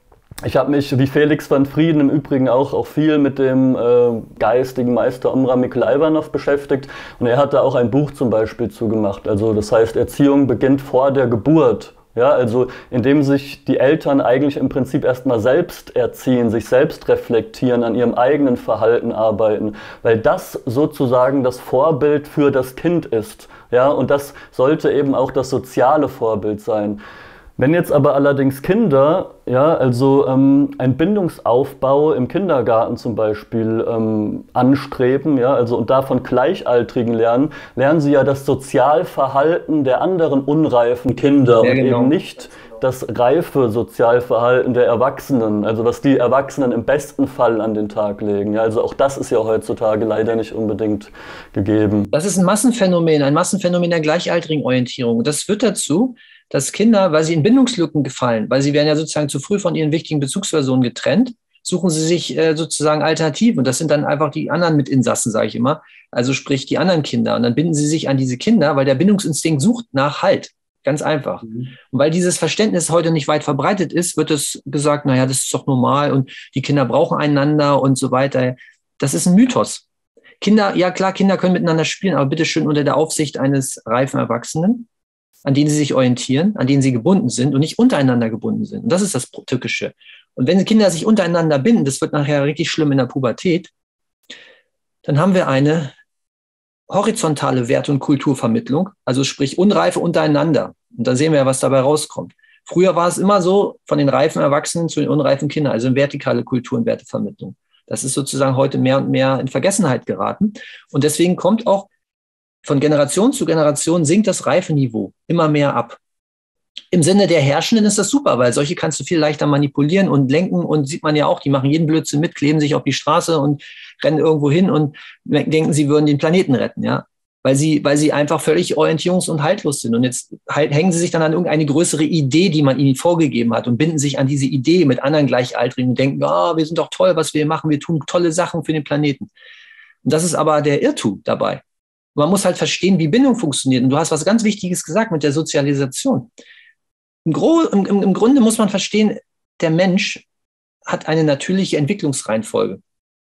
B: Ich habe mich, wie Felix van Frieden im Übrigen auch, auch viel mit dem äh, geistigen Meister Omraam Mikl-Ayvanov beschäftigt. Und er hat da auch ein Buch zum Beispiel zugemacht. Also das heißt, Erziehung beginnt vor der Geburt. Ja, also indem sich die Eltern eigentlich im Prinzip erstmal selbst erziehen, sich selbst reflektieren, an ihrem eigenen Verhalten arbeiten. Weil das sozusagen das Vorbild für das Kind ist. Ja, und das sollte eben auch das soziale Vorbild sein. Wenn jetzt aber allerdings Kinder, ja, also ähm, einen Bindungsaufbau im Kindergarten zum Beispiel ähm, anstreben, ja, also und davon Gleichaltrigen lernen, lernen sie ja das Sozialverhalten der anderen unreifen Kinder
A: Ja,
B: und
A: genau.
B: eben nicht das reife Sozialverhalten der Erwachsenen, also was die Erwachsenen im besten Fall an den Tag legen. Ja, also auch das ist ja heutzutage leider nicht unbedingt gegeben.
A: Das ist ein Massenphänomen, ein Massenphänomen der gleichaltrigen Orientierung. Das führt dazu, dass Kinder, weil sie in Bindungslücken gefallen, weil sie werden ja sozusagen zu früh von ihren wichtigen Bezugspersonen getrennt, suchen sie sich äh, sozusagen Alternativen. Und das sind dann einfach die anderen Mitinsassen, sage ich immer. Also sprich die anderen Kinder. Und dann binden sie sich an diese Kinder, weil der Bindungsinstinkt sucht nach Halt. Ganz einfach. Mhm. Und weil dieses Verständnis heute nicht weit verbreitet ist, wird es gesagt, naja, das ist doch normal und die Kinder brauchen einander und so weiter. Das ist ein Mythos. Kinder, ja klar, Kinder können miteinander spielen, aber bitteschön unter der Aufsicht eines reifen Erwachsenen, an denen sie sich orientieren, an denen sie gebunden sind und nicht untereinander gebunden sind. Und das ist das Tückische. Und wenn Kinder sich untereinander binden, das wird nachher richtig schlimm in der Pubertät, dann haben wir eine horizontale Werte- und Kulturvermittlung, also sprich Unreife untereinander. Und da sehen wir ja, was dabei rauskommt. Früher war es immer so, von den reifen Erwachsenen zu den unreifen Kindern, also eine vertikale Kultur- und Wertevermittlung. Das ist sozusagen heute mehr und mehr in Vergessenheit geraten. Und deswegen kommt auch von Generation zu Generation sinkt das Reifeniveau immer mehr ab. Im Sinne der Herrschenden ist das super, weil solche kannst du viel leichter manipulieren und lenken und sieht man ja auch, die machen jeden Blödsinn mit, kleben sich auf die Straße und rennen irgendwo hin und denken, sie würden den Planeten retten, ja. Weil sie, weil sie einfach völlig orientierungs- und haltlos sind. Und jetzt hängen sie sich dann an irgendeine größere Idee, die man ihnen vorgegeben hat und binden sich an diese Idee mit anderen Gleichaltrigen und denken, oh, wir sind doch toll, was wir machen, wir tun tolle Sachen für den Planeten. Und das ist aber der Irrtum dabei. Man muss halt verstehen, wie Bindung funktioniert. Und du hast was ganz Wichtiges gesagt mit der Sozialisation. Im, Gro im, im Grunde muss man verstehen, der Mensch hat eine natürliche Entwicklungsreihenfolge.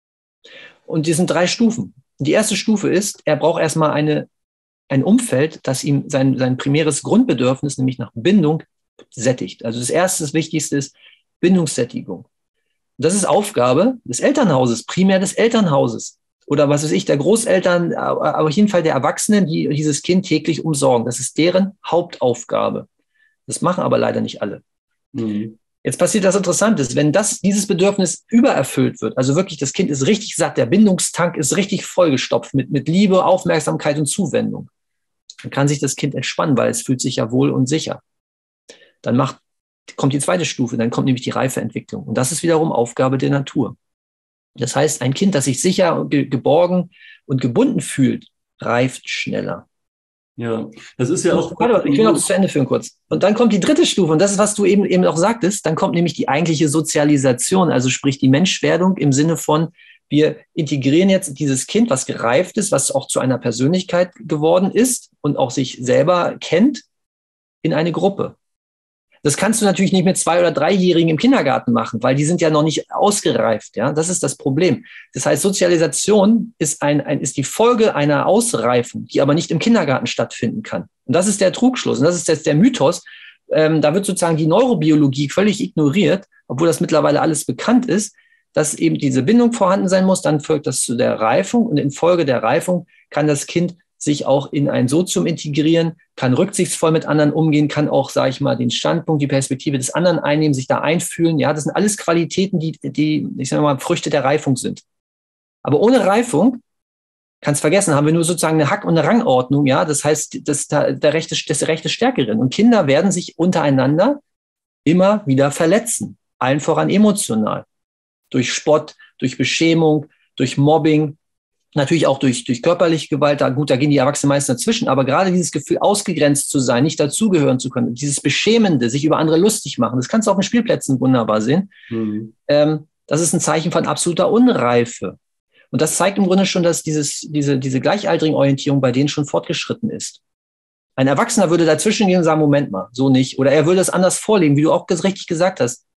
A: Und die sind drei Stufen. Die erste Stufe ist, er braucht erstmal eine, ein Umfeld, das ihm sein, sein primäres Grundbedürfnis, nämlich nach Bindung, sättigt. Also das erste, das Wichtigste ist Bindungssättigung. Das ist Aufgabe des Elternhauses, primär des Elternhauses. Oder was weiß ich, der Großeltern, aber auf jeden Fall der Erwachsenen, die dieses Kind täglich umsorgen. Das ist deren Hauptaufgabe. Das machen aber leider nicht alle. Mhm. Jetzt passiert das Interessantes, wenn das, dieses Bedürfnis übererfüllt wird, also wirklich das Kind ist richtig satt, der Bindungstank ist richtig vollgestopft mit, mit Liebe, Aufmerksamkeit und Zuwendung, dann kann sich das Kind entspannen, weil es fühlt sich ja wohl und sicher. Dann macht, kommt die zweite Stufe, dann kommt nämlich die Reifeentwicklung. Und das ist wiederum Aufgabe der Natur. Das heißt, ein Kind, das sich sicher, ge- geborgen und gebunden fühlt, reift schneller.
B: Ja, das ist ja auch.
A: Warte, ich will noch das zu Ende führen kurz. Und dann kommt die dritte Stufe, und das ist, was du eben, eben auch sagtest, dann kommt nämlich die eigentliche Sozialisation, also sprich die Menschwerdung im Sinne von, wir integrieren jetzt dieses Kind, was gereift ist, was auch zu einer Persönlichkeit geworden ist und auch sich selber kennt, in eine Gruppe. Das kannst du natürlich nicht mit zwei- oder dreijährigen im Kindergarten machen, weil die sind ja noch nicht ausgereift. Ja, das ist das Problem. Das heißt, Sozialisation ist ein, ein, ist die Folge einer Ausreifung, die aber nicht im Kindergarten stattfinden kann. Und das ist der Trugschluss. Und das ist jetzt der Mythos. Ähm, da wird sozusagen die Neurobiologie völlig ignoriert, obwohl das mittlerweile alles bekannt ist, dass eben diese Bindung vorhanden sein muss. Dann folgt das zu der Reifung. Und in Folge der Reifung kann das Kind sich auch in ein Sozium integrieren, kann rücksichtsvoll mit anderen umgehen, kann auch, sage ich mal, den Standpunkt, die Perspektive des anderen einnehmen, sich da einfühlen. Ja, das sind alles Qualitäten, die, die, ich sage mal, Früchte der Reifung sind. Aber ohne Reifung, kannst vergessen, haben wir nur sozusagen eine Hack- und eine Rangordnung. Ja, das heißt, das, der, der Rechte, das der Rechte Stärkerin. Und Kinder werden sich untereinander immer wieder verletzen. Allen voran emotional. Durch Spott, durch Beschämung, durch Mobbing, natürlich auch durch, durch körperliche Gewalt, da, gut, da gehen die Erwachsenen meistens dazwischen, aber gerade dieses Gefühl, ausgegrenzt zu sein, nicht dazugehören zu können, dieses Beschämende, sich über andere lustig machen, das kannst du auf den Spielplätzen wunderbar sehen, mhm. ähm, das ist ein Zeichen von absoluter Unreife. Und das zeigt im Grunde schon, dass dieses, diese, diese gleichaltrigen Orientierung bei denen schon fortgeschritten ist. Ein Erwachsener würde dazwischen gehen und sagen, Moment mal, so nicht. Oder er würde es anders vorlegen, wie du auch richtig gesagt hast.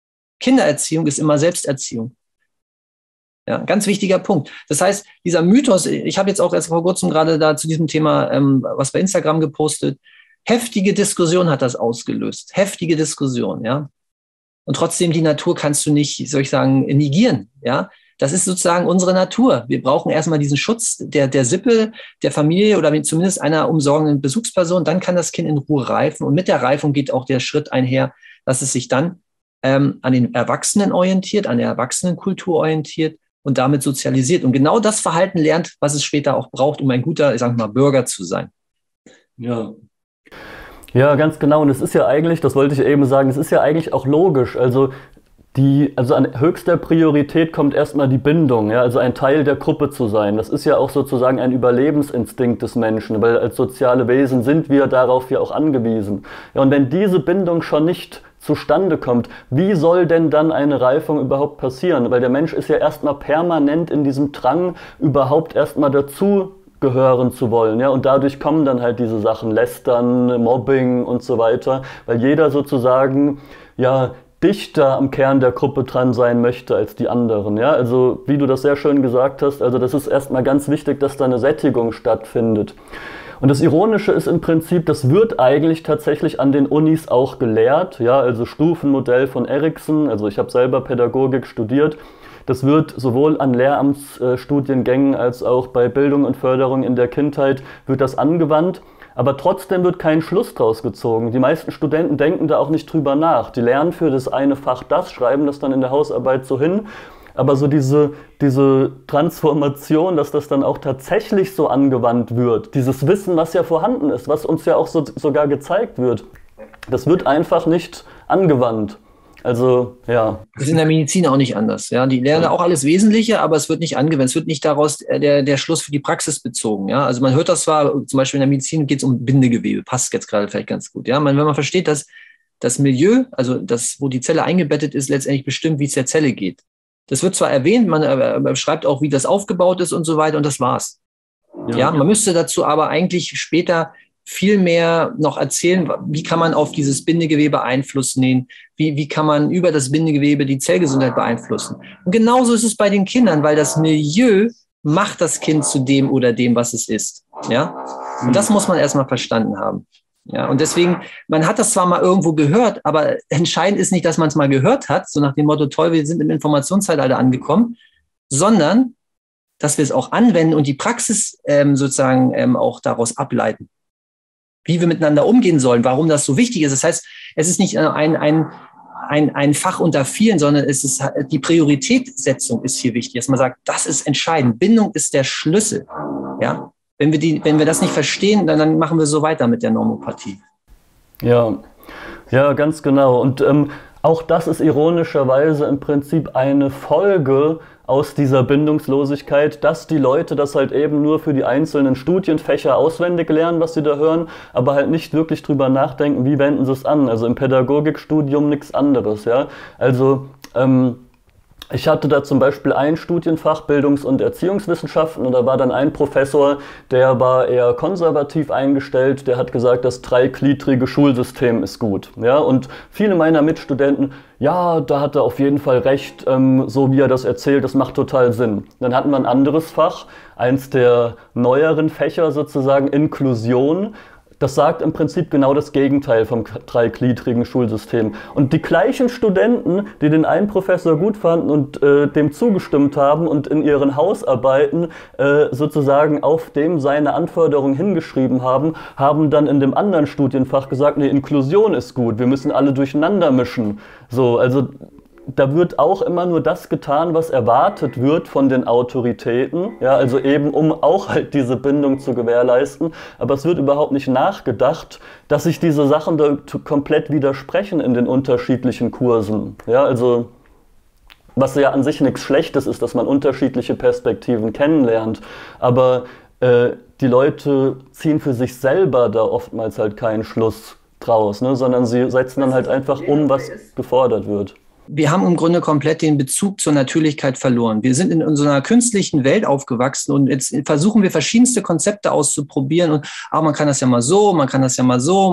A: Kindererziehung ist immer Selbsterziehung. Ja, ganz wichtiger Punkt. Das heißt, dieser Mythos, ich habe jetzt auch erst vor kurzem gerade da zu diesem Thema ähm, was bei Instagram gepostet, heftige Diskussion hat das ausgelöst. Heftige Diskussion, ja. Und trotzdem, die Natur kannst du nicht, soll ich sagen, negieren, ja. Das ist sozusagen unsere Natur. Wir brauchen erstmal diesen Schutz der, der Sippe, der Familie oder zumindest einer umsorgenden Besuchsperson. Dann kann das Kind in Ruhe reifen. Und mit der Reifung geht auch der Schritt einher, dass es sich dann ähm, an den Erwachsenen orientiert, an der Erwachsenenkultur orientiert und damit sozialisiert. Und genau das Verhalten lernt, was es später auch braucht, um ein guter, ich sag mal, Bürger zu sein.
B: Ja. Ja, ganz genau. Und es ist ja eigentlich, das wollte ich eben sagen, es ist ja eigentlich auch logisch. Also Die, also an höchster Priorität kommt erstmal die Bindung, ja, also ein Teil der Gruppe zu sein. Das ist ja auch sozusagen ein Überlebensinstinkt des Menschen, weil als soziale Wesen sind wir darauf ja auch angewiesen. Ja, und wenn diese Bindung schon nicht zustande kommt, wie soll denn dann eine Reifung überhaupt passieren? Weil der Mensch ist ja erstmal permanent in diesem Drang, überhaupt erstmal dazu gehören zu wollen, ja, und dadurch kommen dann halt diese Sachen, Lästern, Mobbing und so weiter, weil jeder sozusagen, ja, dichter am Kern der Gruppe dran sein möchte als die anderen. Ja? Also wie du das sehr schön gesagt hast, also das ist erstmal ganz wichtig, dass da eine Sättigung stattfindet. Und das Ironische ist im Prinzip, das wird eigentlich tatsächlich an den Unis auch gelehrt, ja, also Stufenmodell von Erikson, also ich habe selber Pädagogik studiert. Das wird sowohl an Lehramtsstudiengängen als auch bei Bildung und Förderung in der Kindheit wird das angewandt. Aber trotzdem wird kein Schluss draus gezogen. Die meisten Studenten denken da auch nicht drüber nach. Die lernen für das eine Fach das, schreiben das dann in der Hausarbeit so hin. Aber so diese, diese Transformation, dass das dann auch tatsächlich so angewandt wird, dieses Wissen, was ja vorhanden ist, was uns ja auch so, sogar gezeigt wird, das wird einfach nicht angewandt. Also, ja.
A: Das ist in der Medizin auch nicht anders. Ja, die lernen auch alles Wesentliche, aber es wird nicht angewendet. Es wird nicht daraus der, der Schluss für die Praxis bezogen. Ja, also man hört das zwar, zum Beispiel in der Medizin geht es um Bindegewebe, passt jetzt gerade vielleicht ganz gut. Ja, man, wenn man versteht, dass das Milieu, also das, wo die Zelle eingebettet ist, letztendlich bestimmt, wie es der Zelle geht. Das wird zwar erwähnt, man beschreibt auch, wie das aufgebaut ist und so weiter, und das war's. Ja, ja, man müsste dazu aber eigentlich später viel mehr noch erzählen, wie kann man auf dieses Bindegewebe Einfluss nehmen, wie, wie kann man über das Bindegewebe die Zellgesundheit beeinflussen. Und genauso ist es bei den Kindern, weil das Milieu macht das Kind zu dem oder dem, was es ist. Ja? Und das muss man erstmal verstanden haben. Ja, und deswegen, man hat das zwar mal irgendwo gehört, aber entscheidend ist nicht, dass man es mal gehört hat, so nach dem Motto, toll, wir sind im Informationszeitalter angekommen, sondern, dass wir es auch anwenden und die Praxis ähm, sozusagen ähm, auch daraus ableiten. Wie wir miteinander umgehen sollen, warum das so wichtig ist. Das heißt, es ist nicht ein, ein, ein, ein Fach unter vielen, sondern es ist die Prioritätssetzung ist hier wichtig, dass man sagt, das ist entscheidend. Bindung ist der Schlüssel. Ja? Wenn wir die, wenn wir das nicht verstehen, dann, dann machen wir so weiter mit der Normopathie.
B: Ja, ja, ganz genau. Und ähm, auch das ist ironischerweise im Prinzip eine Folge aus dieser Bindungslosigkeit, dass die Leute das halt eben nur für die einzelnen Studienfächer auswendig lernen, was sie da hören, aber halt nicht wirklich drüber nachdenken, wie wenden sie es an. Also im Pädagogikstudium nichts anderes, ja. Also ähm, ich hatte da zum Beispiel ein Studienfach Bildungs- und Erziehungswissenschaften und da war dann ein Professor, der war eher konservativ eingestellt, der hat gesagt, das dreigliedrige Schulsystem ist gut. Ja? Und viele meiner Mitstudenten, ja, da hat er auf jeden Fall recht, ähm, so wie er das erzählt, das macht total Sinn. Dann hatten wir ein anderes Fach, eins der neueren Fächer sozusagen, Inklusion. Das sagt im Prinzip genau das Gegenteil vom dreigliedrigen Schulsystem. Und die gleichen Studenten, die den einen Professor gut fanden und äh, dem zugestimmt haben und in ihren Hausarbeiten äh, sozusagen auf dem seine Anforderungen hingeschrieben haben, haben dann in dem anderen Studienfach gesagt, nee, Inklusion ist gut, wir müssen alle durcheinander mischen. So, also da wird auch immer nur das getan, was erwartet wird von den Autoritäten, ja, also eben um auch halt diese Bindung zu gewährleisten, aber es wird überhaupt nicht nachgedacht, dass sich diese Sachen da komplett widersprechen in den unterschiedlichen Kursen, ja, also was ja an sich nichts Schlechtes ist, dass man unterschiedliche Perspektiven kennenlernt, aber äh, die Leute ziehen für sich selber da oftmals halt keinen Schluss draus, ne, sondern sie setzen dann halt einfach um, was gefordert wird.
A: Wir haben im Grunde komplett den Bezug zur Natürlichkeit verloren. Wir sind in unserer künstlichen Welt aufgewachsen und jetzt versuchen wir verschiedenste Konzepte auszuprobieren und ah, man kann das ja mal so, man kann das ja mal so. Man,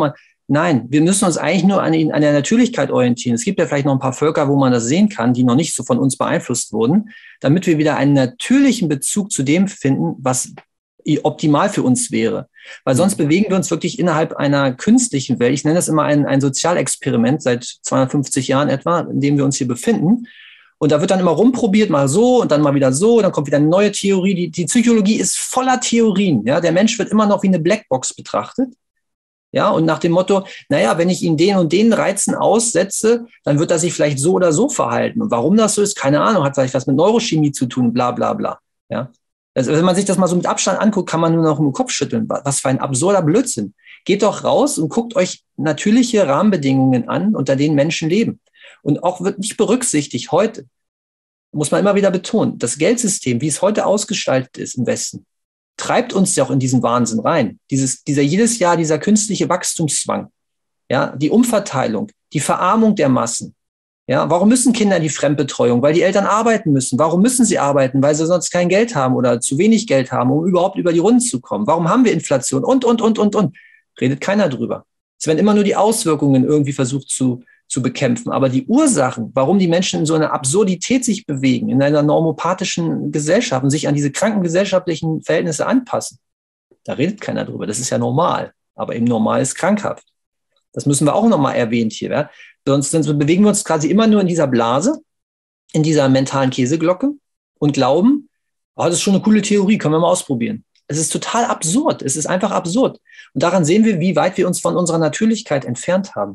A: Nein, wir müssen uns eigentlich nur an, an der Natürlichkeit orientieren. Es gibt ja vielleicht noch ein paar Völker, wo man das sehen kann, die noch nicht so von uns beeinflusst wurden, damit wir wieder einen natürlichen Bezug zu dem finden, was optimal für uns wäre. Weil sonst bewegen wir uns wirklich innerhalb einer künstlichen Welt. Ich nenne das immer ein, ein Sozialexperiment seit zweihundertfünfzig Jahren etwa, in dem wir uns hier befinden. Und da wird dann immer rumprobiert, mal so und dann mal wieder so, dann kommt wieder eine neue Theorie. Die, die Psychologie ist voller Theorien. Ja? Der Mensch wird immer noch wie eine Blackbox betrachtet. Ja, und nach dem Motto, naja, wenn ich ihn den und den Reizen aussetze, dann wird er sich vielleicht so oder so verhalten. Und warum das so ist, keine Ahnung, hat vielleicht was mit Neurochemie zu tun, bla bla bla. Ja? Also wenn man sich das mal so mit Abstand anguckt, kann man nur noch im Kopf schütteln. Was für ein absurder Blödsinn. Geht doch raus und guckt euch natürliche Rahmenbedingungen an, unter denen Menschen leben. Und auch wird nicht berücksichtigt heute, muss man immer wieder betonen, das Geldsystem, wie es heute ausgestaltet ist im Westen, treibt uns ja auch in diesen Wahnsinn rein. Dieses, dieser jedes Jahr dieser künstliche Wachstumszwang, ja, die Umverteilung, die Verarmung der Massen. Ja, warum müssen Kinder die Fremdbetreuung? Weil die Eltern arbeiten müssen. Warum müssen sie arbeiten? Weil sie sonst kein Geld haben oder zu wenig Geld haben, um überhaupt über die Runden zu kommen. Warum haben wir Inflation? Und, und, und, und, und. Redet keiner drüber. Es werden immer nur die Auswirkungen irgendwie versucht zu, zu bekämpfen. Aber die Ursachen, warum die Menschen in so einer Absurdität sich bewegen, in einer normopathischen Gesellschaft und sich an diese kranken gesellschaftlichen Verhältnisse anpassen, da redet keiner drüber. Das ist ja normal. Aber eben normal ist krankhaft. Das müssen wir auch nochmal erwähnt hier. Ja? Sonst, sonst bewegen wir uns quasi immer nur in dieser Blase, in dieser mentalen Käseglocke und glauben, oh, das ist schon eine coole Theorie, können wir mal ausprobieren. Es ist total absurd. Es ist einfach absurd. Und daran sehen wir, wie weit wir uns von unserer Natürlichkeit entfernt haben.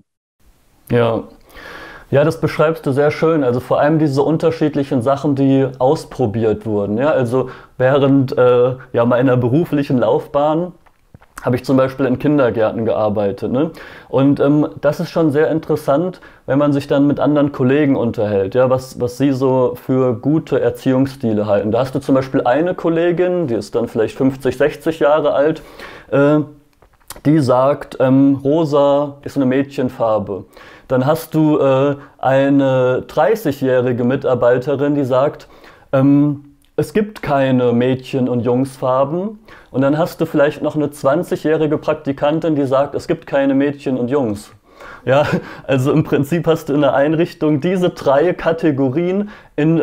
B: Ja. Ja, das beschreibst du sehr schön. Also vor allem diese unterschiedlichen Sachen, die ausprobiert wurden. Ja, also während äh, ja, meiner beruflichen Laufbahn habe ich zum Beispiel in Kindergärten gearbeitet. Ne? Und ähm, das ist schon sehr interessant, wenn man sich dann mit anderen Kollegen unterhält, ja, was, was sie so für gute Erziehungsstile halten. Da hast du zum Beispiel eine Kollegin, die ist dann vielleicht fünfzig, sechzig Jahre alt, äh, die sagt, ähm, rosa ist eine Mädchenfarbe. Dann hast du äh, eine dreißigjährige Mitarbeiterin, die sagt, ähm, es gibt keine Mädchen- und Jungsfarben. Und dann hast du vielleicht noch eine zwanzigjährige Praktikantin, die sagt, es gibt keine Mädchen und Jungs. Ja, also im Prinzip hast du in der Einrichtung diese drei Kategorien in,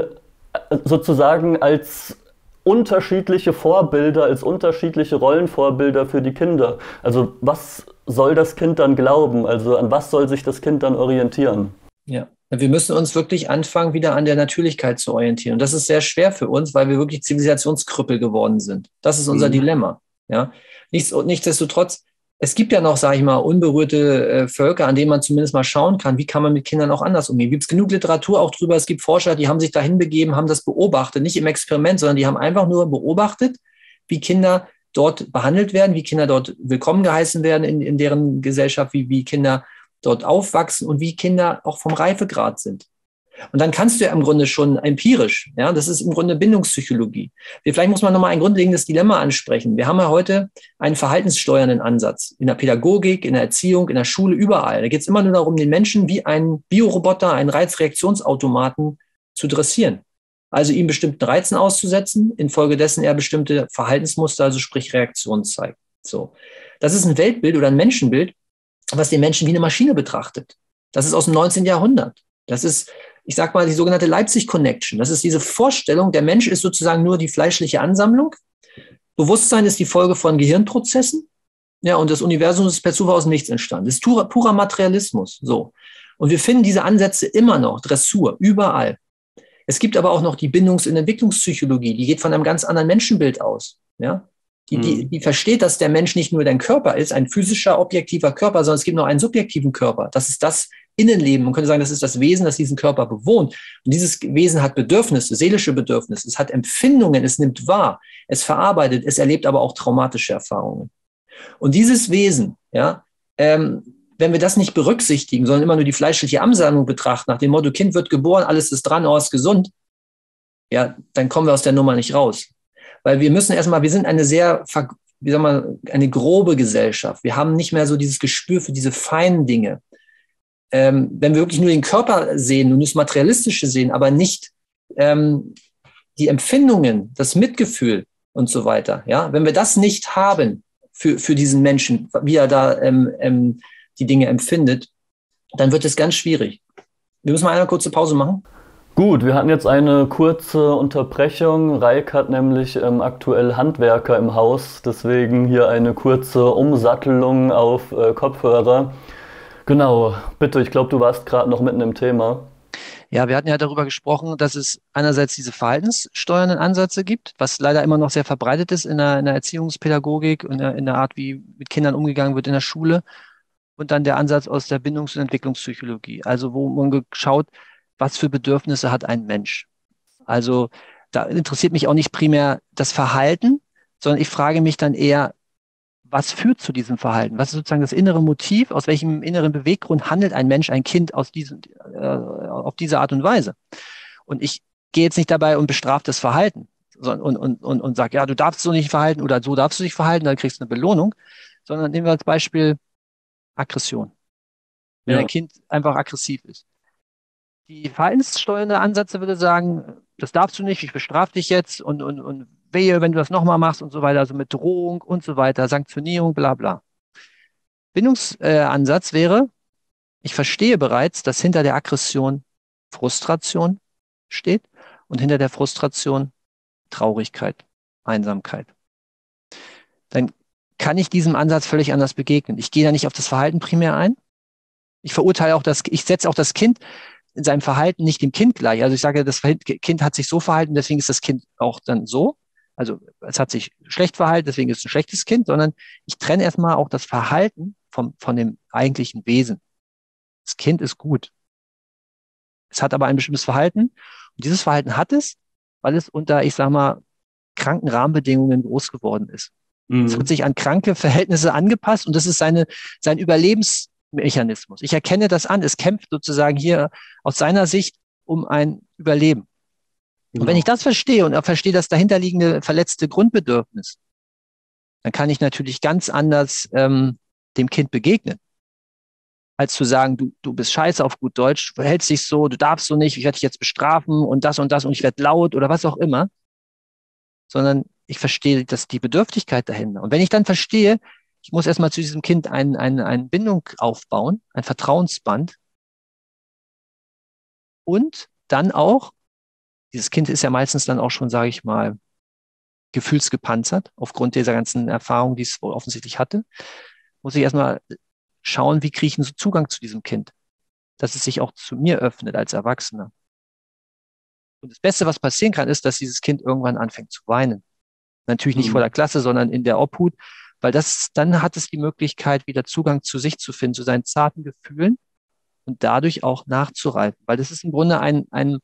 B: sozusagen als unterschiedliche Vorbilder, als unterschiedliche Rollenvorbilder für die Kinder. Also was soll das Kind dann glauben? Also an was soll sich das Kind dann orientieren?
A: Ja. Wir müssen uns wirklich anfangen, wieder an der Natürlichkeit zu orientieren. Und das ist sehr schwer für uns, weil wir wirklich Zivilisationskrüppel geworden sind. Das ist unser mhm. Dilemma. Ja? Nichts, nichtsdestotrotz, es gibt ja noch, sage ich mal, unberührte äh, Völker, an denen man zumindest mal schauen kann, wie kann man mit Kindern auch anders umgehen. Gibt es genug Literatur auch drüber? Es gibt Forscher, die haben sich dahin begeben, haben das beobachtet, nicht im Experiment, sondern die haben einfach nur beobachtet, wie Kinder dort behandelt werden, wie Kinder dort willkommen geheißen werden in, in deren Gesellschaft, wie, wie Kinder dort aufwachsen und wie Kinder auch vom Reifegrad sind. Und dann kannst du ja im Grunde schon empirisch, ja, das ist im Grunde Bindungspsychologie. Vielleicht muss man nochmal ein grundlegendes Dilemma ansprechen. Wir haben ja heute einen verhaltenssteuernden Ansatz in der Pädagogik, in der Erziehung, in der Schule, überall. Da geht es immer nur darum, den Menschen wie einen Bioroboter, einen Reizreaktionsautomaten zu dressieren. Also ihm bestimmten Reizen auszusetzen, infolgedessen er bestimmte Verhaltensmuster, also sprich Reaktionen zeigt. So. Das ist ein Weltbild oder ein Menschenbild, was den Menschen wie eine Maschine betrachtet. Das ist aus dem neunzehnten Jahrhundert. Das ist, ich sag mal, die sogenannte Leipzig-Connection. Das ist diese Vorstellung, der Mensch ist sozusagen nur die fleischliche Ansammlung. Bewusstsein ist die Folge von Gehirnprozessen. Ja, und das Universum ist per Zufall aus dem Nichts entstanden. Das ist purer, purer Materialismus. So. Und wir finden diese Ansätze immer noch, Dressur, überall. Es gibt aber auch noch die Bindungs- und Entwicklungspsychologie, die geht von einem ganz anderen Menschenbild aus. Ja. Die, die, die versteht, dass der Mensch nicht nur dein Körper ist, ein physischer, objektiver Körper, sondern es gibt noch einen subjektiven Körper. Das ist das Innenleben. Man könnte sagen, das ist das Wesen, das diesen Körper bewohnt. Und dieses Wesen hat Bedürfnisse, seelische Bedürfnisse. Es hat Empfindungen, es nimmt wahr, es verarbeitet, es erlebt aber auch traumatische Erfahrungen. Und dieses Wesen, ja, ähm, wenn wir das nicht berücksichtigen, sondern immer nur die fleischliche Ansammlung betrachten, nach dem Motto, Kind wird geboren, alles ist dran, oh, ist gesund, ja, dann kommen wir aus der Nummer nicht raus. Weil wir müssen erstmal, wir sind eine sehr, wie sagen wir, eine grobe Gesellschaft. Wir haben nicht mehr so dieses Gespür für diese feinen Dinge. Ähm, wenn wir wirklich nur den Körper sehen und das Materialistische sehen, aber nicht ähm, die Empfindungen, das Mitgefühl und so weiter. Ja, wenn wir das nicht haben für, für diesen Menschen, wie er da ähm, ähm, die Dinge empfindet, dann wird es ganz schwierig. Wir müssen mal eine kurze Pause machen.
B: Gut, wir hatten jetzt eine kurze Unterbrechung. Raik hat nämlich ähm, aktuell Handwerker im Haus, deswegen hier eine kurze Umsattelung auf äh, Kopfhörer. Genau, bitte, ich glaube, du warst gerade noch mitten im Thema.
A: Ja, wir hatten ja darüber gesprochen, dass es einerseits diese verhaltenssteuernden Ansätze gibt, was leider immer noch sehr verbreitet ist in der, in der Erziehungspädagogik und in der, in der Art, wie mit Kindern umgegangen wird in der Schule. Und dann der Ansatz aus der Bindungs- und Entwicklungspsychologie, also wo man geschaut, was für Bedürfnisse hat ein Mensch. Also da interessiert mich auch nicht primär das Verhalten, sondern ich frage mich dann eher, was führt zu diesem Verhalten? Was ist sozusagen das innere Motiv? Aus welchem inneren Beweggrund handelt ein Mensch, ein Kind aus diesem, äh, auf diese Art und Weise? Und ich gehe jetzt nicht dabei und bestrafe das Verhalten sondern, und, und, und, und sage, ja, du darfst so nicht verhalten oder so darfst du dich verhalten, dann kriegst du eine Belohnung, sondern nehmen wir als Beispiel Aggression. Wenn
B: Ja.
A: ein Kind einfach aggressiv ist. Die verhaltenssteuernde Ansätze würde sagen, das darfst du nicht, ich bestrafe dich jetzt und, und, und wehe, wenn du das nochmal machst und so weiter, also mit Drohung und so weiter, Sanktionierung, bla bla. Bindungsansatz äh, wäre, ich verstehe bereits, dass hinter der Aggression Frustration steht und hinter der Frustration Traurigkeit, Einsamkeit. Dann kann ich diesem Ansatz völlig anders begegnen. Ich gehe da nicht auf das Verhalten primär ein. Ich verurteile auch das, ich setze auch das Kind in seinem Verhalten nicht dem Kind gleich. Also ich sage, das Kind hat sich so verhalten, deswegen ist das Kind auch dann so. Also es hat sich schlecht verhalten, deswegen ist es ein schlechtes Kind, sondern ich trenne erstmal auch das Verhalten vom, von dem eigentlichen Wesen. Das Kind ist gut. Es hat aber ein bestimmtes Verhalten und dieses Verhalten hat es, weil es unter, ich sag mal, kranken Rahmenbedingungen groß geworden ist. Mhm. Es hat sich an kranke Verhältnisse angepasst und das ist seine, sein Überlebens Mechanismus. Ich erkenne das an. Es kämpft sozusagen hier aus seiner Sicht um ein Überleben. Genau. Und wenn ich das verstehe und auch verstehe das dahinterliegende verletzte Grundbedürfnis, dann kann ich natürlich ganz anders ähm, dem Kind begegnen, als zu sagen, du, du bist scheiße auf gut Deutsch, du verhältst dich so, du darfst so nicht, ich werde dich jetzt bestrafen und das und das und ich werde laut oder was auch immer, sondern ich verstehe das, die Bedürftigkeit dahinter. Und wenn ich dann verstehe, ich muss erstmal zu diesem Kind eine ein, ein Bindung aufbauen, ein Vertrauensband. Und dann auch, dieses Kind ist ja meistens dann auch schon, sage ich mal, gefühlsgepanzert, aufgrund dieser ganzen Erfahrung, die es wohl offensichtlich hatte, muss ich erstmal schauen, wie kriege ich einen Zugang zu diesem Kind, dass es sich auch zu mir öffnet als Erwachsener. Und das Beste, was passieren kann, ist, dass dieses Kind irgendwann anfängt zu weinen. Natürlich nicht mhm. vor der Klasse, sondern in der Obhut. Weil das, dann hat es die Möglichkeit, wieder Zugang zu sich zu finden, zu seinen zarten Gefühlen und dadurch auch nachzureifen. Weil das ist im Grunde ein, ein,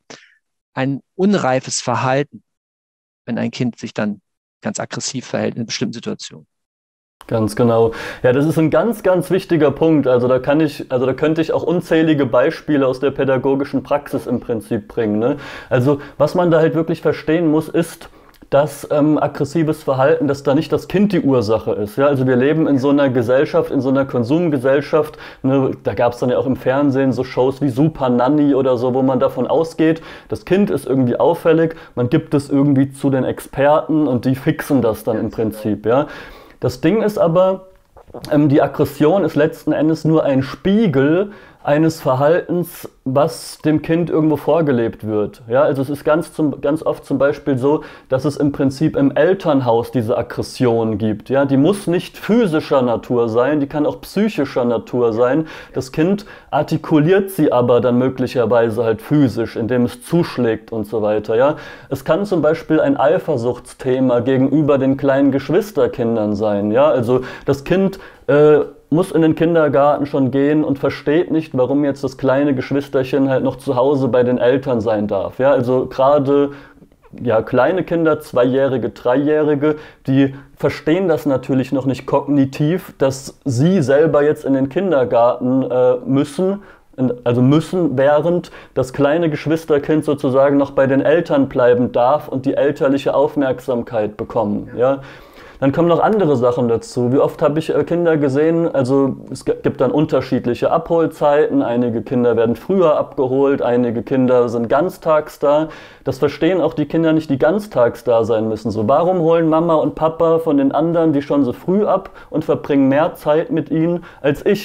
A: ein unreifes Verhalten, wenn ein Kind sich dann ganz aggressiv verhält in bestimmten Situationen.
B: Ganz genau. Ja, das ist ein ganz, ganz wichtiger Punkt. Also da kann ich, also da könnte ich auch unzählige Beispiele aus der pädagogischen Praxis im Prinzip bringen, ne? Also was man da halt wirklich verstehen muss, ist, dass ähm, aggressives Verhalten, dass da nicht das Kind die Ursache ist. Ja? Also wir leben in so einer Gesellschaft, in so einer Konsumgesellschaft, ne? Da gab es dann ja auch im Fernsehen so Shows wie Super Nanny oder so, wo man davon ausgeht, das Kind ist irgendwie auffällig, man gibt es irgendwie zu den Experten und die fixen das dann im Prinzip. Ja? Das Ding ist aber, ähm, die Aggression ist letzten Endes nur ein Spiegel eines Verhaltens, was dem Kind irgendwo vorgelebt wird. Ja, also es ist ganz, zum, ganz oft zum Beispiel so, dass es im Prinzip im Elternhaus diese Aggression gibt. Ja, die muss nicht physischer Natur sein, die kann auch psychischer Natur sein. Das Kind artikuliert sie aber dann möglicherweise halt physisch, indem es zuschlägt und so weiter. Ja, es kann zum Beispiel ein Eifersuchtsthema gegenüber den kleinen Geschwisterkindern sein. Ja, also das Kind äh, muss in den Kindergarten schon gehen und versteht nicht, warum jetzt das kleine Geschwisterchen halt noch zu Hause bei den Eltern sein darf. Ja, also gerade ja, kleine Kinder, Zweijährige, Dreijährige, die verstehen das natürlich noch nicht kognitiv, dass sie selber jetzt in den Kindergarten äh, müssen, also müssen, während das kleine Geschwisterkind sozusagen noch bei den Eltern bleiben darf und die elterliche Aufmerksamkeit bekommen. Ja. Dann kommen noch andere Sachen dazu. Wie oft habe ich Kinder gesehen, also es gibt dann unterschiedliche Abholzeiten, einige Kinder werden früher abgeholt, einige Kinder sind ganztags da. Das verstehen auch die Kinder nicht, die ganztags da sein müssen. So, warum holen Mama und Papa von den anderen die schon so früh ab und verbringen mehr Zeit mit ihnen als ich?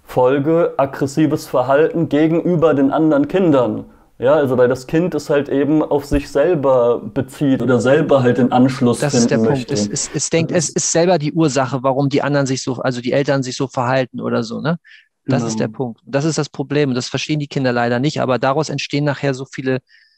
B: Folge aggressives Verhalten gegenüber den anderen Kindern. Ja, also weil das Kind es halt eben auf sich selber bezieht oder selber halt den Anschluss
A: Das
B: finden
A: ist der
B: möchte.
A: Punkt. Es, es, es denkt, es ist selber die Ursache, warum die anderen sich so, also die Eltern sich so verhalten oder so, ne? Das
B: Genau.
A: ist der Punkt. Das ist das Problem. Und das verstehen die Kinder leider nicht. Aber daraus entstehen nachher so viele,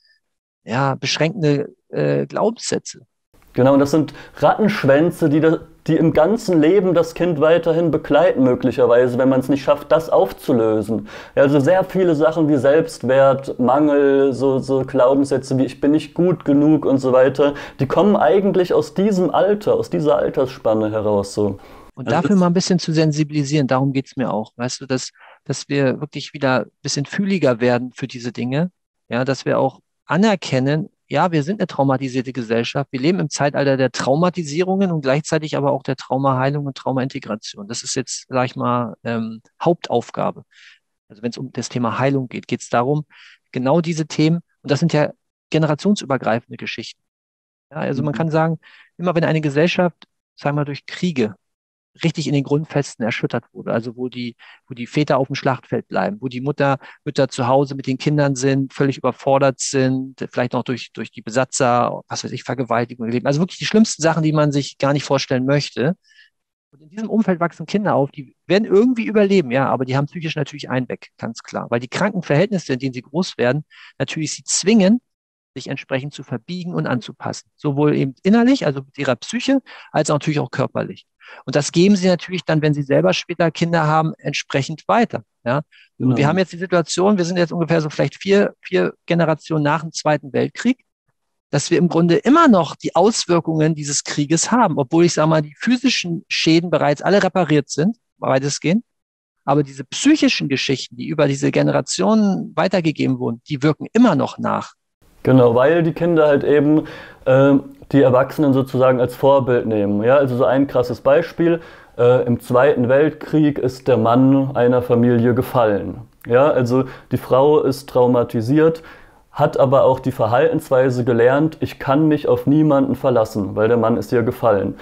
A: ja, beschränkende äh, Glaubenssätze.
B: Genau, und das sind Rattenschwänze, die, da, die im ganzen Leben das Kind weiterhin begleiten, möglicherweise, wenn man es nicht schafft, das aufzulösen. Ja, also sehr viele Sachen wie Selbstwert, Mangel, so, so Glaubenssätze wie ich bin nicht gut genug und so weiter, die kommen eigentlich aus diesem Alter, aus dieser Altersspanne heraus. So.
A: Und dafür mal ein bisschen zu sensibilisieren, darum geht's mir auch. Weißt du, dass, dass wir wirklich wieder ein bisschen fühliger werden für diese Dinge. Ja, dass wir auch anerkennen, ja, wir sind eine traumatisierte Gesellschaft. Wir leben im Zeitalter der Traumatisierungen und gleichzeitig aber auch der Traumaheilung und Traumaintegration. Das ist jetzt, sag ich mal, ähm, Hauptaufgabe. Also wenn es um das Thema Heilung geht, geht es darum, genau diese Themen, und das sind ja generationsübergreifende Geschichten. Ja, also man kann sagen, immer wenn eine Gesellschaft, sagen wir mal, durch Kriege richtig in den Grundfesten erschüttert wurde, also wo die, wo die Väter auf dem Schlachtfeld bleiben, wo die Mutter, Mütter zu Hause mit den Kindern sind, völlig überfordert sind, vielleicht noch durch, durch die Besatzer, was weiß ich, Vergewaltigung erleben. Also wirklich die schlimmsten Sachen, die man sich gar nicht vorstellen möchte. Und in diesem Umfeld wachsen Kinder auf, die werden irgendwie überleben, ja, aber die haben psychisch natürlich einen weg, ganz klar. Weil die kranken Verhältnisse, in denen sie groß werden, natürlich sie zwingen, sich entsprechend zu verbiegen und anzupassen. Sowohl eben innerlich, also mit ihrer Psyche, als auch natürlich auch körperlich. Und das geben sie natürlich dann, wenn sie selber später Kinder haben, entsprechend weiter. Ja? Und
B: Genau.
A: wir haben jetzt die Situation, wir sind jetzt ungefähr so vielleicht vier, vier Generationen nach dem Zweiten Weltkrieg, dass wir im Grunde immer noch die Auswirkungen dieses Krieges haben, obwohl ich sage mal, die physischen Schäden bereits alle repariert sind, weitestgehend. Aber diese psychischen Geschichten, die über diese Generationen weitergegeben wurden, die wirken immer noch nach.
B: Genau, weil die Kinder halt eben äh, die Erwachsenen sozusagen als Vorbild nehmen. Ja, also so ein krasses Beispiel, äh, im Zweiten Weltkrieg ist der Mann einer Familie gefallen. Ja, also die Frau ist traumatisiert, hat aber auch die Verhaltensweise gelernt, ich kann mich auf niemanden verlassen, weil der Mann ist ihr gefallen.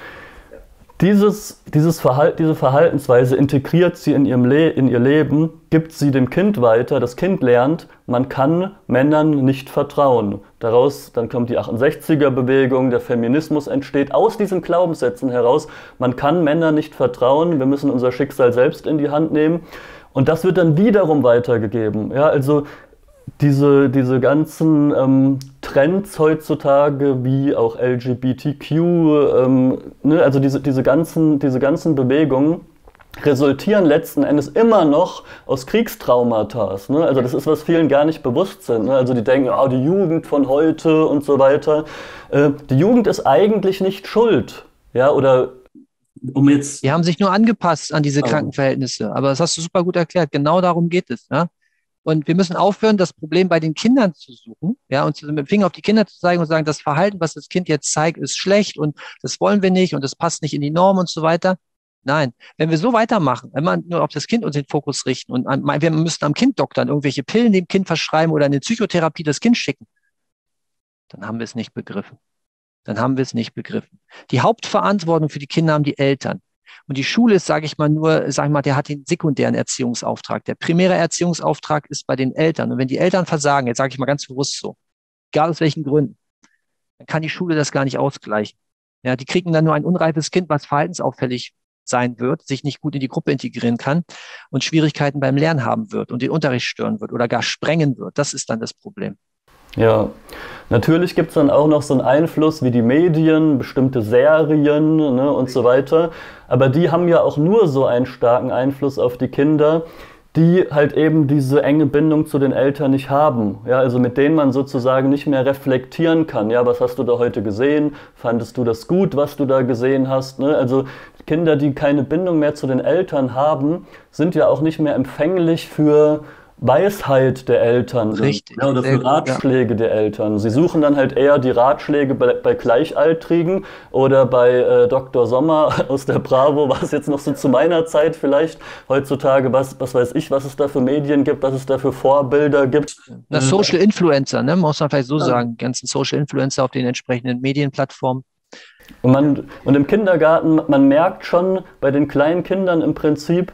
B: Dieses, dieses Verhalt, diese Verhaltensweise integriert sie in, ihrem Le in ihr Leben, gibt sie dem Kind weiter. Das Kind lernt, man kann Männern nicht vertrauen. Daraus dann kommt die achtundsechziger-Bewegung, der Feminismus entsteht aus diesen Glaubenssätzen heraus. Man kann Männern nicht vertrauen, wir müssen unser Schicksal selbst in die Hand nehmen. Und das wird dann wiederum weitergegeben. Ja, also diese, diese ganzen ähm, Trends heutzutage, wie auch L G B T Q, ähm, ne, also diese, diese, ganzen, diese ganzen Bewegungen resultieren letzten Endes immer noch aus Kriegstraumata. Ne? Also das ist, was vielen gar nicht bewusst sind. Ne? Also die denken, oh, die Jugend von heute und so weiter. Äh, die Jugend ist eigentlich nicht schuld. Ja, oder um jetzt...
A: Die haben sich nur angepasst an diese oh. Krankenverhältnisse. Aber das hast du super gut erklärt. Genau darum geht es. Ja? Und wir müssen aufhören, das Problem bei den Kindern zu suchen, ja, und mit dem Finger auf die Kinder zu zeigen und sagen, das Verhalten, was das Kind jetzt zeigt, ist schlecht und das wollen wir nicht und das passt nicht in die Norm und so weiter. Nein, wenn wir so weitermachen, wenn wir nur auf das Kind uns den Fokus richten und an, wir müssen am Kind doktern, irgendwelche Pillen dem Kind verschreiben oder eine Psychotherapie das Kind schicken, dann haben wir es nicht begriffen. Dann haben wir es nicht begriffen. Die Hauptverantwortung für die Kinder haben die Eltern. Und die Schule ist, sage ich mal, nur, sage ich mal, der hat den sekundären Erziehungsauftrag. Der primäre Erziehungsauftrag ist bei den Eltern. Und wenn die Eltern versagen, jetzt sage ich mal ganz bewusst so, egal aus welchen Gründen, dann kann die Schule das gar nicht ausgleichen. Ja, die kriegen dann nur ein unreifes Kind, was verhaltensauffällig sein wird, sich nicht gut in die Gruppe integrieren kann und Schwierigkeiten beim Lernen haben wird und den Unterricht stören wird oder gar sprengen wird. Das ist dann das Problem.
B: Ja, natürlich gibt es dann auch noch so einen Einfluss wie die Medien, bestimmte Serien, ne, und so weiter. Aber die haben ja auch nur so einen starken Einfluss auf die Kinder, die halt eben diese enge Bindung zu den Eltern nicht haben. Ja, also mit denen man sozusagen nicht mehr reflektieren kann. Ja, was hast du da heute gesehen? Fandest du das gut, was du da gesehen hast? Ne? Also Kinder, die keine Bindung mehr zu den Eltern haben, sind ja auch nicht mehr empfänglich für Weisheit der Eltern.
A: Richtig.
B: Ja, oder für Ratschläge ja. der Eltern. Sie suchen dann halt eher die Ratschläge bei, bei Gleichaltrigen oder bei äh, Doktor Sommer aus der Bravo, was jetzt noch so zu meiner Zeit vielleicht heutzutage, was, was weiß ich, was es da für Medien gibt, was es da für Vorbilder gibt.
A: Na, Social Influencer, ne, muss man vielleicht so ja. sagen, ganzen Social Influencer auf den entsprechenden Medienplattformen.
B: Und, man, und im Kindergarten, man merkt schon bei den kleinen Kindern im Prinzip,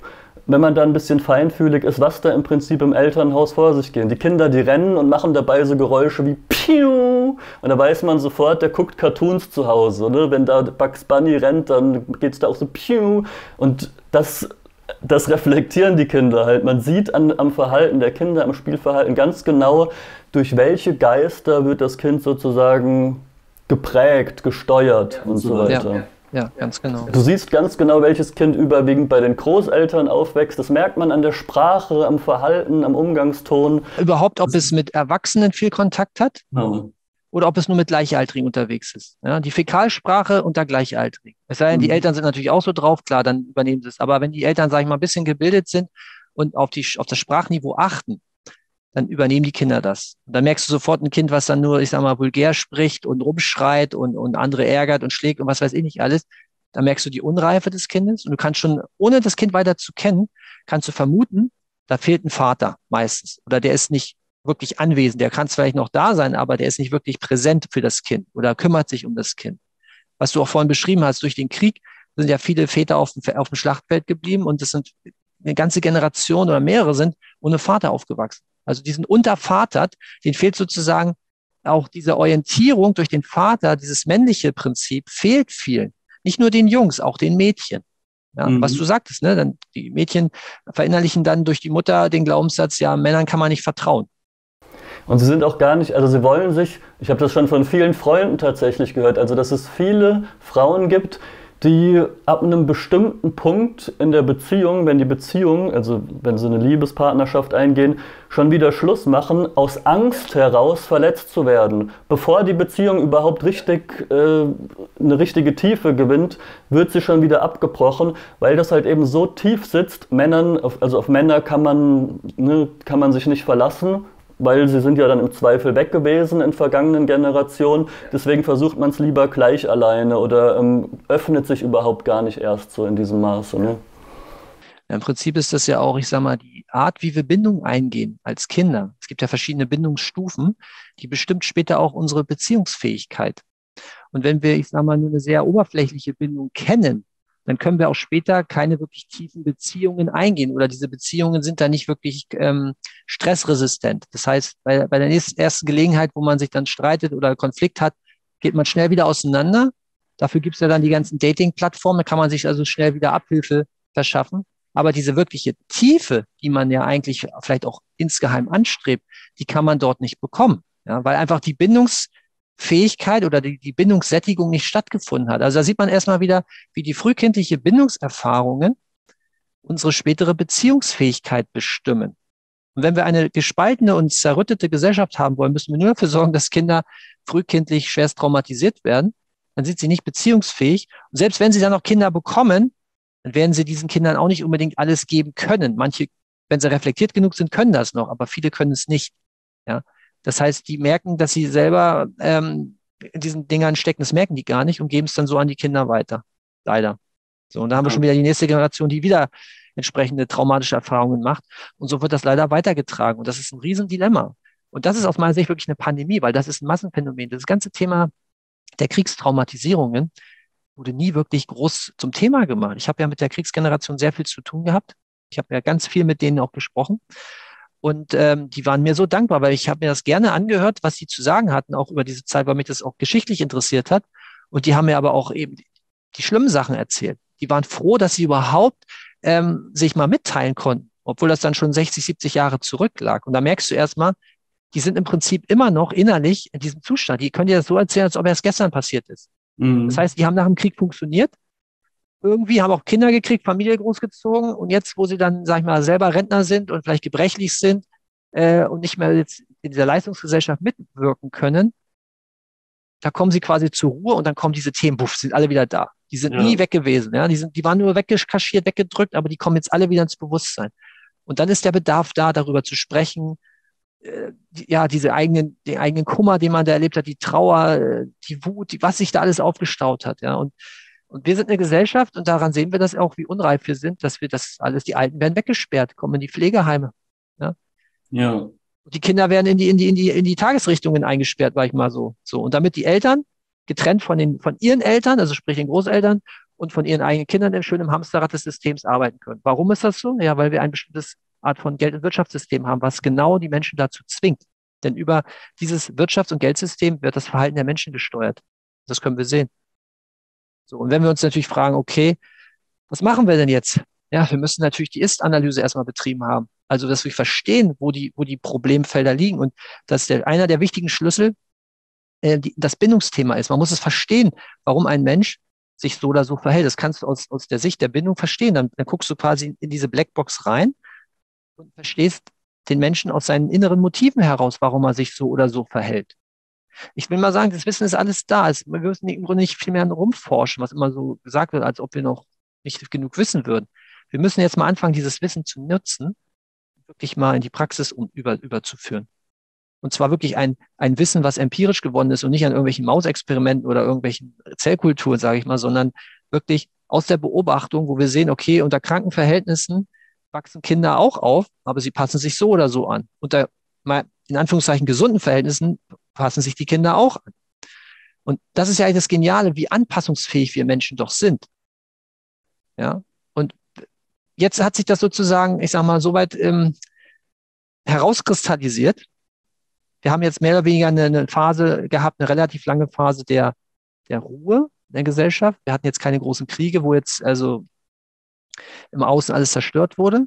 B: wenn man da ein bisschen feinfühlig ist, was da im Prinzip im Elternhaus vor sich geht. Die Kinder, die rennen und machen dabei so Geräusche wie Piu. Und da weiß man sofort, der guckt Cartoons zu Hause. Ne? Wenn da Bugs Bunny rennt, dann geht es da auch so Piu. Und das, das reflektieren die Kinder halt. Man sieht an, am Verhalten der Kinder, am Spielverhalten ganz genau, durch welche Geister wird das Kind sozusagen geprägt, gesteuert und so weiter.
A: Ja. Ja, ganz genau.
B: Du siehst ganz genau, welches Kind überwiegend bei den Großeltern aufwächst. Das merkt man an der Sprache, am Verhalten, am Umgangston.
A: Überhaupt, ob es mit Erwachsenen viel Kontakt hat
B: Ja.
A: oder ob es nur mit Gleichaltrigen unterwegs ist. Ja, die Fäkalsprache unter Gleichaltrigen. Es sei denn, die
B: Mhm.
A: Eltern sind natürlich auch so drauf, klar, dann übernehmen sie es. Aber wenn die Eltern, sage ich mal, ein bisschen gebildet sind und auf, die, auf das Sprachniveau achten, dann übernehmen die Kinder das. Und dann merkst du sofort ein Kind, was dann nur, ich sag mal, vulgär spricht und rumschreit und, und andere ärgert und schlägt und was weiß ich nicht alles. Dann merkst du die Unreife des Kindes und du kannst schon, ohne das Kind weiter zu kennen, kannst du vermuten, da fehlt ein Vater meistens. Oder der ist nicht wirklich anwesend. Der kann vielleicht noch da sein, aber der ist nicht wirklich präsent für das Kind oder kümmert sich um das Kind. Was du auch vorhin beschrieben hast, durch den Krieg sind ja viele Väter auf dem, auf dem Schlachtfeld geblieben und es sind eine ganze Generation oder mehrere sind ohne Vater aufgewachsen. Also die sind untervatert, denen fehlt sozusagen auch diese Orientierung durch den Vater, dieses männliche Prinzip fehlt vielen. Nicht nur den Jungs, auch den Mädchen. Ja, mhm. Was du sagtest, ne? Dann die Mädchen verinnerlichen dann durch die Mutter den Glaubenssatz, ja, Männern kann man nicht vertrauen.
B: Und sie sind auch gar nicht, also sie wollen sich, ich habe das schon von vielen Freunden tatsächlich gehört, also dass es viele Frauen gibt, die ab einem bestimmten Punkt in der Beziehung, wenn die Beziehung, also wenn sie eine Liebespartnerschaft eingehen, schon wieder Schluss machen, aus Angst heraus verletzt zu werden. Bevor die Beziehung überhaupt richtig, äh, eine richtige Tiefe gewinnt, wird sie schon wieder abgebrochen, weil das halt eben so tief sitzt. Männern, also auf Männer kann man, ne, kann man sich nicht verlassen, weil sie sind ja dann im Zweifel weg gewesen in vergangenen Generationen. Deswegen versucht man es lieber gleich alleine oder ähm, öffnet sich überhaupt gar nicht erst so in diesem Maße. Ne?
A: Ja, im Prinzip ist das ja auch, ich sag mal, die Art, wie wir Bindung eingehen als Kinder. Es gibt ja verschiedene Bindungsstufen, die bestimmt später auch unsere Beziehungsfähigkeit. Und wenn wir, ich sag mal, nur eine sehr oberflächliche Bindung kennen, dann können wir auch später keine wirklich tiefen Beziehungen eingehen oder diese Beziehungen sind dann nicht wirklich ähm, stressresistent. Das heißt, bei, bei der nächsten ersten Gelegenheit, wo man sich dann streitet oder Konflikt hat, geht man schnell wieder auseinander. Dafür gibt es ja dann die ganzen Dating-Plattformen, da kann man sich also schnell wieder Abhilfe verschaffen. Aber diese wirkliche Tiefe, die man ja eigentlich vielleicht auch insgeheim anstrebt, die kann man dort nicht bekommen, ja, weil einfach die Bindungs Fähigkeit oder die, die Bindungssättigung nicht stattgefunden hat. Also da sieht man erstmal wieder, wie die frühkindliche Bindungserfahrungen unsere spätere Beziehungsfähigkeit bestimmen. Und wenn wir eine gespaltene und zerrüttete Gesellschaft haben wollen, müssen wir nur dafür sorgen, dass Kinder frühkindlich schwerst traumatisiert werden. Dann sind sie nicht beziehungsfähig. Und selbst wenn sie dann noch Kinder bekommen, dann werden sie diesen Kindern auch nicht unbedingt alles geben können. Manche, wenn sie reflektiert genug sind, können das noch, aber viele können es nicht. Ja. Das heißt, die merken, dass sie selber ähm, in diesen Dingern stecken, das merken die gar nicht und geben es dann so an die Kinder weiter. Leider. So, und da haben wir schon wieder die nächste Generation, die wieder entsprechende traumatische Erfahrungen macht. Und so wird das leider weitergetragen. Und das ist ein Riesendilemma. Und das ist aus meiner Sicht wirklich eine Pandemie, weil das ist ein Massenphänomen. Das ganze Thema der Kriegstraumatisierungen wurde nie wirklich groß zum Thema gemacht. Ich habe ja mit der Kriegsgeneration sehr viel zu tun gehabt. Ich habe ja ganz viel mit denen auch gesprochen. Und ähm, die waren mir so dankbar, weil ich habe mir das gerne angehört, was sie zu sagen hatten, auch über diese Zeit, weil mich das auch geschichtlich interessiert hat. Und die haben mir aber auch eben die, die schlimmen Sachen erzählt. Die waren froh, dass sie überhaupt ähm, sich mal mitteilen konnten, obwohl das dann schon sechzig, siebzig Jahre zurücklag. Und da merkst du erstmal, die sind im Prinzip immer noch innerlich in diesem Zustand. Die können dir das so erzählen, als ob erst gestern passiert ist. Mhm. Das heißt, die haben nach dem Krieg funktioniert. Irgendwie haben auch Kinder gekriegt, Familie großgezogen und jetzt, wo sie dann, sag ich mal, selber Rentner sind und vielleicht gebrechlich sind äh, und nicht mehr jetzt in dieser Leistungsgesellschaft mitwirken können, da kommen sie quasi zur Ruhe und dann kommen diese Themen, buff, sind alle wieder da. Die sind ja. nie weg gewesen, ja, die sind, die waren nur weggekaschiert, weggedrückt, aber die kommen jetzt alle wieder ins Bewusstsein. Und dann ist der Bedarf da, darüber zu sprechen, äh, die, ja, diese eigenen, den eigenen Kummer, den man da erlebt hat, die Trauer, äh, die Wut, die, was sich da alles aufgestaut hat, ja, und Und wir sind eine Gesellschaft und daran sehen wir das auch, wie unreif wir sind, dass wir das alles, die Alten werden weggesperrt, kommen in die Pflegeheime. Ja.
B: Ja.
A: Und die Kinder werden in die, in die, in die, in die Tagesrichtungen eingesperrt, war ich mal so. So. Und damit die Eltern getrennt von den, von ihren Eltern, also sprich den Großeltern
C: und von ihren eigenen Kindern dann schön im Hamsterrad des Systems arbeiten können. Warum ist das so? Ja, weil wir ein bestimmtes Art von Geld- und Wirtschaftssystem haben, was genau die Menschen dazu zwingt. Denn über dieses Wirtschafts- und Geldsystem wird das Verhalten der Menschen gesteuert. Das können wir sehen. So, und wenn wir uns natürlich fragen, okay, was machen wir denn jetzt? Ja, wir müssen natürlich die Ist-Analyse erstmal betrieben haben. Also, dass wir verstehen, wo die, wo die Problemfelder liegen. Und dass der, einer der wichtigen Schlüssel äh, die, das Bindungsthema ist. Man muss es verstehen, warum ein Mensch sich so oder so verhält. Das kannst du aus, aus der Sicht der Bindung verstehen. Dann, dann guckst du quasi in diese Blackbox rein und verstehst den Menschen aus seinen inneren Motiven heraus, warum er sich so oder so verhält. Ich will mal sagen, das Wissen ist alles da. Es, wir müssen im Grunde nicht viel mehr rumforschen, was immer so gesagt wird, als ob wir noch nicht genug wissen würden. Wir müssen jetzt mal anfangen, dieses Wissen zu nutzen, wirklich mal in die Praxis um, über, überzuführen. Und zwar wirklich ein, ein Wissen, was empirisch gewonnen ist und nicht an irgendwelchen Mausexperimenten oder irgendwelchen Zellkulturen, sage ich mal, sondern wirklich aus der Beobachtung, wo wir sehen, okay, unter kranken Verhältnissen wachsen Kinder auch auf, aber sie passen sich so oder so an. Unter mal in Anführungszeichen gesunden Verhältnissen passen sich die Kinder auch an. Und das ist ja eigentlich das Geniale, wie anpassungsfähig wir Menschen doch sind. Ja. Und jetzt hat sich das sozusagen, ich sag mal, soweit ähm, herauskristallisiert. Wir haben jetzt mehr oder weniger eine, eine Phase gehabt, eine relativ lange Phase der, der Ruhe in der Gesellschaft. Wir hatten jetzt keine großen Kriege, wo jetzt also im Außen alles zerstört wurde.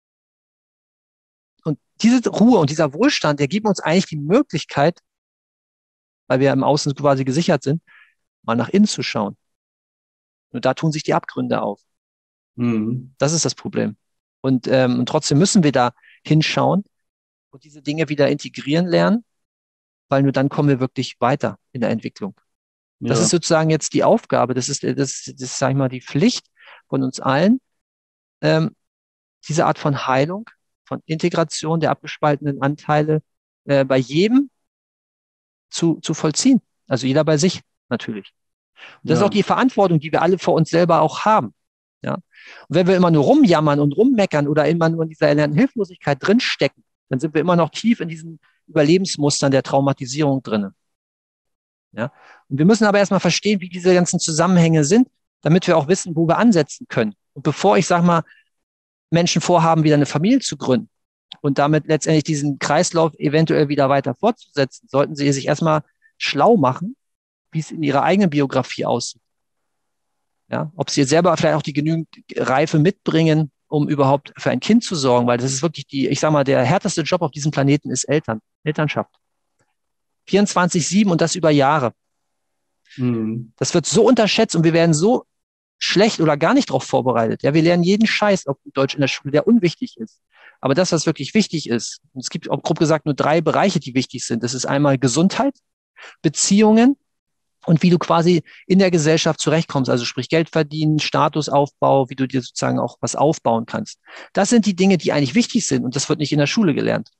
C: Und diese Ruhe und dieser Wohlstand, der gibt uns eigentlich die Möglichkeit, weil wir im Außen quasi gesichert sind, mal nach innen zu schauen. Und da tun sich die Abgründe auf. Mhm. Das ist das Problem. Und, ähm, und trotzdem müssen wir da hinschauen und diese Dinge wieder integrieren lernen, weil nur dann kommen wir wirklich weiter in der Entwicklung. Ja. Das ist sozusagen jetzt die Aufgabe, das ist, das, das ist, sag ich mal, die Pflicht von uns allen, ähm, diese Art von Heilung, von Integration der abgespaltenen Anteile äh, bei jedem zu, zu vollziehen. Also jeder bei sich natürlich. Und das ja. ist auch die Verantwortung, die wir alle vor uns selber auch haben. Ja? Und wenn wir immer nur rumjammern und rummeckern oder immer nur in dieser erlernten Hilflosigkeit drinstecken, dann sind wir immer noch tief in diesen Überlebensmustern der Traumatisierung drin. Ja? Und wir müssen aber erstmal verstehen, wie diese ganzen Zusammenhänge sind, damit wir auch wissen, wo wir ansetzen können. Und bevor ich, sag mal, Menschen vorhaben, wieder eine Familie zu gründen und damit letztendlich diesen Kreislauf eventuell wieder weiter fortzusetzen, sollten sie sich erstmal schlau machen, wie es in ihrer eigenen Biografie aussieht. Ja? Ob sie selber vielleicht auch die genügend Reife mitbringen, um überhaupt für ein Kind zu sorgen, weil das ist wirklich die, ich sag mal, der härteste Job auf diesem Planeten ist Eltern, Elternschaft. vierundzwanzig sieben und das über Jahre. Mhm. Das wird so unterschätzt und wir werden so schlecht oder gar nicht darauf vorbereitet. Ja, wir lernen jeden Scheiß auf Deutsch in der Schule, der unwichtig ist. Aber das, was wirklich wichtig ist, und es gibt auch grob gesagt nur drei Bereiche, die wichtig sind. Das ist einmal Gesundheit, Beziehungen und wie du quasi in der Gesellschaft zurechtkommst. Also sprich Geld verdienen, Statusaufbau, wie du dir sozusagen auch was aufbauen kannst. Das sind die Dinge, die eigentlich wichtig sind und das wird nicht in der Schule gelernt.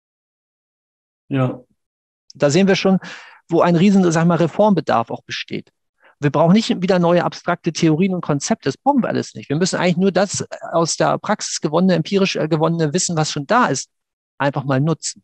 C: Ja. Da sehen wir schon, wo ein riesen, sag ich mal, Reformbedarf auch besteht. Wir brauchen nicht wieder neue abstrakte Theorien und Konzepte, das brauchen wir alles nicht. Wir müssen eigentlich nur das aus der Praxis gewonnene, empirisch gewonnene Wissen, was schon da ist, einfach mal nutzen.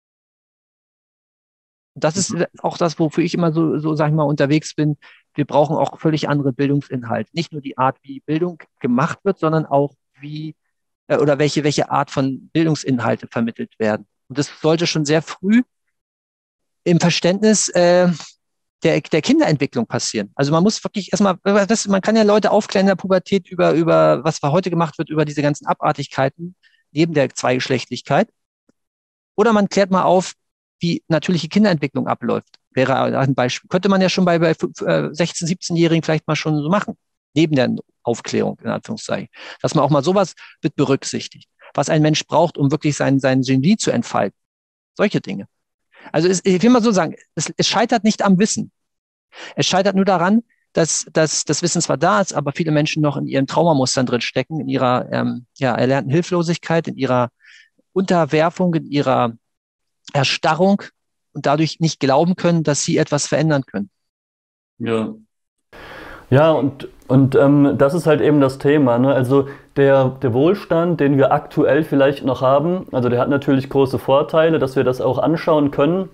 C: Und das ist auch das, wofür ich immer so, so, sag ich mal, unterwegs bin. Wir brauchen auch völlig andere Bildungsinhalte. Nicht nur die Art, wie Bildung gemacht wird, sondern auch wie äh, oder welche, welche Art von Bildungsinhalte vermittelt werden. Und das sollte schon sehr früh im Verständnis äh, der, der Kinderentwicklung passieren. Also man muss wirklich erstmal, man kann ja Leute aufklären in der Pubertät über, über, was heute gemacht wird, über diese ganzen Abartigkeiten neben der Zweigeschlechtlichkeit. Oder man klärt mal auf, wie natürliche Kinderentwicklung abläuft. Wäre ein Beispiel. Könnte man ja schon bei, bei sechzehn-, siebzehn-Jährigen vielleicht mal schon so machen. Neben der Aufklärung, in Anführungszeichen. Dass man auch mal sowas mit berücksichtigt. Was ein Mensch braucht, um wirklich sein, sein Genie zu entfalten. Solche Dinge. Also es, ich will mal so sagen, es, es scheitert nicht am Wissen. Es scheitert nur daran, dass, dass das Wissen zwar da ist, aber viele Menschen noch in ihren Traumamustern drin stecken, in ihrer ähm, ja, erlernten Hilflosigkeit, in ihrer Unterwerfung, in ihrer Erstarrung und dadurch nicht glauben können, dass sie etwas verändern können.
B: Ja. Ja, und, und ähm, das ist halt eben das Thema, ne? Also der, der Wohlstand, den wir aktuell vielleicht noch haben, also der hat natürlich große Vorteile, dass wir das auch anschauen können.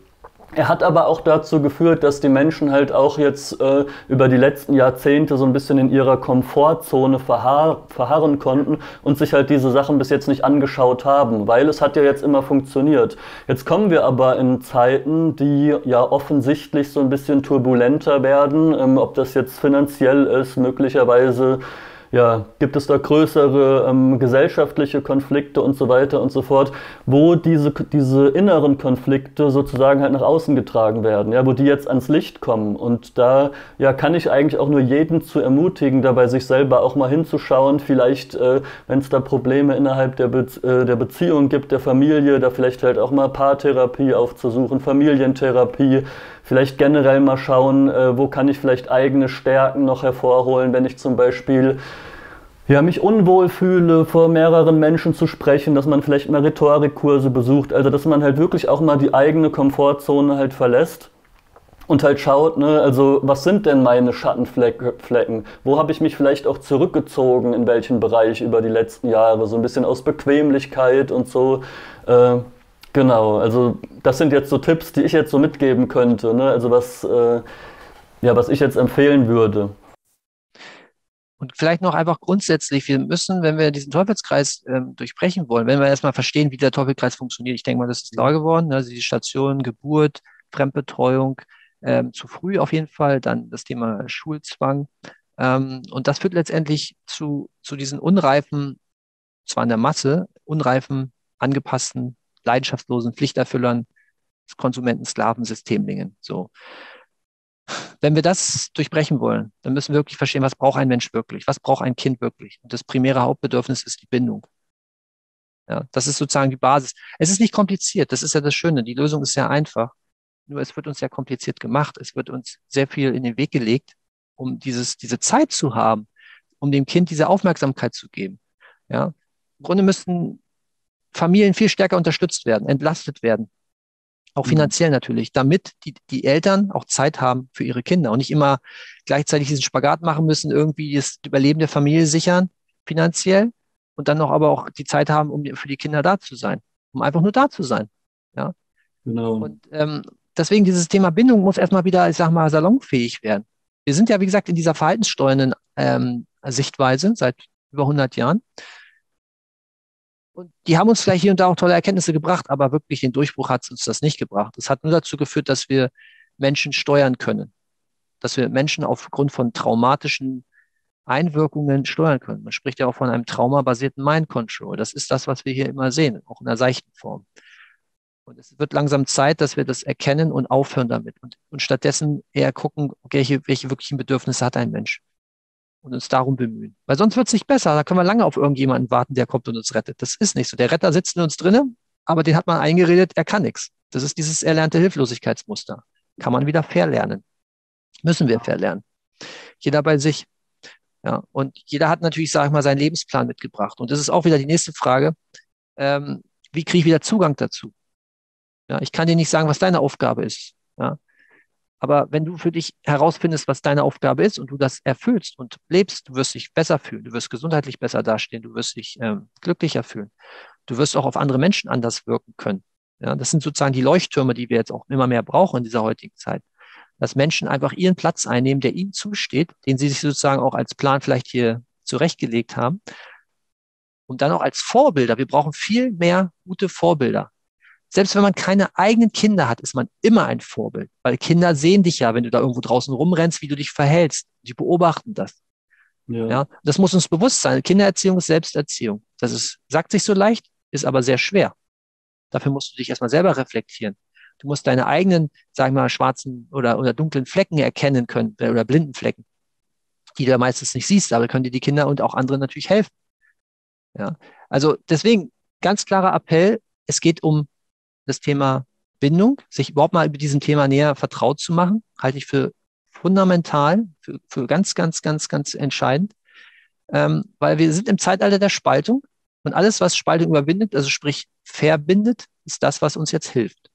B: Er hat aber auch dazu geführt, dass die Menschen halt auch jetzt äh, über die letzten Jahrzehnte so ein bisschen in ihrer Komfortzone verharr verharren konnten und sich halt diese Sachen bis jetzt nicht angeschaut haben, weil es hat ja jetzt immer funktioniert. Jetzt kommen wir aber in Zeiten, die ja offensichtlich so ein bisschen turbulenter werden, ähm, ob das jetzt finanziell ist, möglicherweise ja, gibt es da größere ähm, gesellschaftliche Konflikte und so weiter und so fort, wo diese, diese inneren Konflikte sozusagen halt nach außen getragen werden, ja, wo die jetzt ans Licht kommen. Und da ja, kann ich eigentlich auch nur jeden zu ermutigen, da bei sich selber auch mal hinzuschauen, vielleicht, äh, wenn es da Probleme innerhalb der, Be äh, der Beziehung gibt, der Familie, da vielleicht halt auch mal Paartherapie aufzusuchen, Familientherapie, vielleicht generell mal schauen, äh, wo kann ich vielleicht eigene Stärken noch hervorholen, wenn ich zum Beispiel ja, mich unwohl fühle, vor mehreren Menschen zu sprechen, dass man vielleicht mal Rhetorikkurse besucht, also dass man halt wirklich auch mal die eigene Komfortzone halt verlässt und halt schaut, ne, also was sind denn meine Schattenflecken, wo habe ich mich vielleicht auch zurückgezogen, in welchen Bereich über die letzten Jahre, so ein bisschen aus Bequemlichkeit und so, äh, genau, also das sind jetzt so Tipps, die ich jetzt so mitgeben könnte, ne? Also was, äh, ja, was ich jetzt empfehlen würde.
C: Und vielleicht noch einfach grundsätzlich, wir müssen, wenn wir diesen Teufelskreis ähm, durchbrechen wollen, wenn wir erstmal verstehen, wie der Teufelskreis funktioniert, ich denke mal, das ist klar geworden, also die Station, Geburt, Fremdbetreuung, ähm, zu früh auf jeden Fall, dann das Thema Schulzwang. Ähm, und das führt letztendlich zu, zu diesen unreifen, zwar in der Masse, unreifen, angepassten, leidenschaftslosen Pflichterfüllern, Konsumenten, Sklaven, Systemlingen. So. Wenn wir das durchbrechen wollen, dann müssen wir wirklich verstehen, was braucht ein Mensch wirklich? Was braucht ein Kind wirklich? Und das primäre Hauptbedürfnis ist die Bindung. Ja, das ist sozusagen die Basis. Es ist nicht kompliziert. Das ist ja das Schöne. Die Lösung ist sehr einfach. Nur es wird uns sehr kompliziert gemacht. Es wird uns sehr viel in den Weg gelegt, um dieses, diese Zeit zu haben, um dem Kind diese Aufmerksamkeit zu geben. Ja, im Grunde müssten Familien viel stärker unterstützt werden, entlastet werden. Auch finanziell natürlich, damit die, die Eltern auch Zeit haben für ihre Kinder und nicht immer gleichzeitig diesen Spagat machen müssen, irgendwie das Überleben der Familie sichern, finanziell, und dann noch aber auch die Zeit haben, um für die Kinder da zu sein, um einfach nur da zu sein. Ja?
B: Genau.
C: Und ähm, deswegen dieses Thema Bindung muss erstmal wieder, ich sag mal, salonfähig werden. Wir sind ja, wie gesagt, in dieser verhaltenssteuernden ähm, Sichtweise seit über hundert Jahren. Und die haben uns vielleicht hier und da auch tolle Erkenntnisse gebracht, aber wirklich den Durchbruch hat uns das nicht gebracht. Es hat nur dazu geführt, dass wir Menschen steuern können, dass wir Menschen aufgrund von traumatischen Einwirkungen steuern können. Man spricht ja auch von einem traumabasierten Mind Control. Das ist das, was wir hier immer sehen, auch in einer seichten Form. Und es wird langsam Zeit, dass wir das erkennen und aufhören damit und, und stattdessen eher gucken, welche, welche wirklichen Bedürfnisse hat ein Mensch. Und uns darum bemühen. Weil sonst wird es nicht besser. Da können wir lange auf irgendjemanden warten, der kommt und uns rettet. Das ist nicht so. Der Retter sitzt in uns drinnen, aber den hat man eingeredet, er kann nichts. Das ist dieses erlernte Hilflosigkeitsmuster. Kann man wieder verlernen. Müssen wir verlernen. Jeder bei sich. Ja, und jeder hat natürlich, sage ich mal, seinen Lebensplan mitgebracht. Und das ist auch wieder die nächste Frage. Ähm, wie kriege ich wieder Zugang dazu? Ja, ich kann dir nicht sagen, was deine Aufgabe ist. Ja, aber wenn du für dich herausfindest, was deine Aufgabe ist und du das erfüllst und lebst, du wirst dich besser fühlen, du wirst gesundheitlich besser dastehen, du wirst dich ähm, glücklicher fühlen. Du wirst auch auf andere Menschen anders wirken können. Ja, das sind sozusagen die Leuchttürme, die wir jetzt auch immer mehr brauchen in dieser heutigen Zeit. Dass Menschen einfach ihren Platz einnehmen, der ihnen zusteht, den sie sich sozusagen auch als Plan vielleicht hier zurechtgelegt haben. Und dann auch als Vorbilder. Wir brauchen viel mehr gute Vorbilder. Selbst wenn man keine eigenen Kinder hat, ist man immer ein Vorbild. Weil Kinder sehen dich ja, wenn du da irgendwo draußen rumrennst, wie du dich verhältst. Die beobachten das. Ja. Ja, das muss uns bewusst sein. Kindererziehung ist Selbsterziehung. Das ist, sagt sich so leicht, ist aber sehr schwer. Dafür musst du dich erstmal selber reflektieren. Du musst deine eigenen, sagen wir mal, schwarzen oder, oder dunklen Flecken erkennen können, oder blinden Flecken, die du ja meistens nicht siehst, aber können dir die Kinder und auch andere natürlich helfen. Ja, also deswegen ganz klarer Appell, es geht um das Thema Bindung, sich überhaupt mal über diesem Thema näher vertraut zu machen, halte ich für fundamental, für, für ganz, ganz, ganz, ganz entscheidend, ähm, weil wir sind im Zeitalter der Spaltung und alles, was Spaltung überwindet, also sprich verbindet, ist das, was uns jetzt hilft.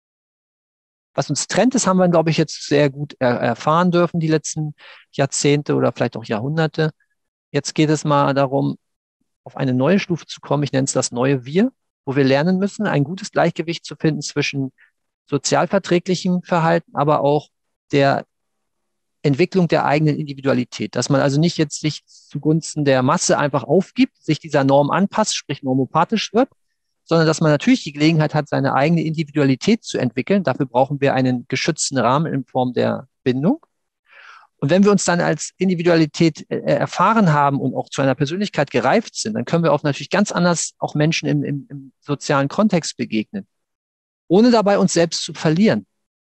C: Was uns trennt, das haben wir, glaube ich, jetzt sehr gut er erfahren dürfen, die letzten Jahrzehnte oder vielleicht auch Jahrhunderte. Jetzt geht es mal darum, auf eine neue Stufe zu kommen, ich nenne es das neue Wir, wo wir lernen müssen, ein gutes Gleichgewicht zu finden zwischen sozialverträglichem Verhalten, aber auch der Entwicklung der eigenen Individualität. Dass man also nicht jetzt sich zugunsten der Masse einfach aufgibt, sich dieser Norm anpasst, sprich normopathisch wird, sondern dass man natürlich die Gelegenheit hat, seine eigene Individualität zu entwickeln. Dafür brauchen wir einen geschützten Rahmen in Form der Bindung. Und wenn wir uns dann als Individualität äh, erfahren haben und auch zu einer Persönlichkeit gereift sind, dann können wir auch natürlich ganz anders auch Menschen im, im, im sozialen Kontext begegnen, ohne dabei uns selbst zu verlieren.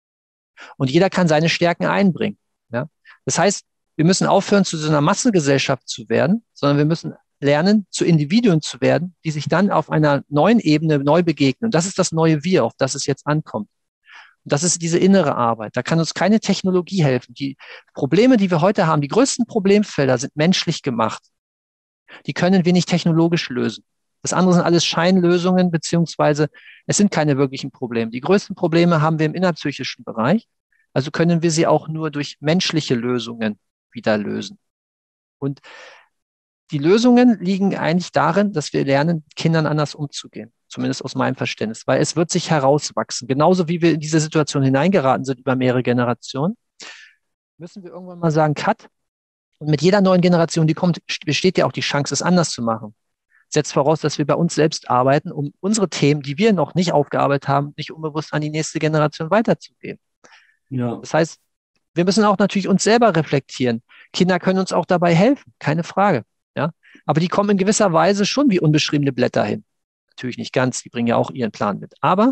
C: Und jeder kann seine Stärken einbringen. Ja? Das heißt, wir müssen aufhören, zu so einer Massengesellschaft zu werden, sondern wir müssen lernen, zu Individuen zu werden, die sich dann auf einer neuen Ebene neu begegnen. Und das ist das neue Wir, auf das es jetzt ankommt. Und das ist diese innere Arbeit. Da kann uns keine Technologie helfen. Die Probleme, die wir heute haben, die größten Problemfelder sind menschlich gemacht. Die können wir nicht technologisch lösen. Das andere sind alles Scheinlösungen, beziehungsweise es sind keine wirklichen Probleme. Die größten Probleme haben wir im innerpsychischen Bereich. Also können wir sie auch nur durch menschliche Lösungen wieder lösen. Und die Lösungen liegen eigentlich darin, dass wir lernen, mit Kindern anders umzugehen. Zumindest aus meinem Verständnis. Weil es wird sich herauswachsen. Genauso wie wir in diese Situation hineingeraten sind über mehrere Generationen, müssen wir irgendwann mal sagen, Cut. Und mit jeder neuen Generation, die kommt, besteht ja auch die Chance, es anders zu machen. Setzt voraus, dass wir bei uns selbst arbeiten, um unsere Themen, die wir noch nicht aufgearbeitet haben, nicht unbewusst an die nächste Generation weiterzugeben. Ja. Das heißt, wir müssen auch natürlich uns selber reflektieren. Kinder können uns auch dabei helfen, keine Frage. Ja? Aber die kommen in gewisser Weise schon wie unbeschriebene Blätter hin. Natürlich nicht ganz, die bringen ja auch ihren Plan mit. Aber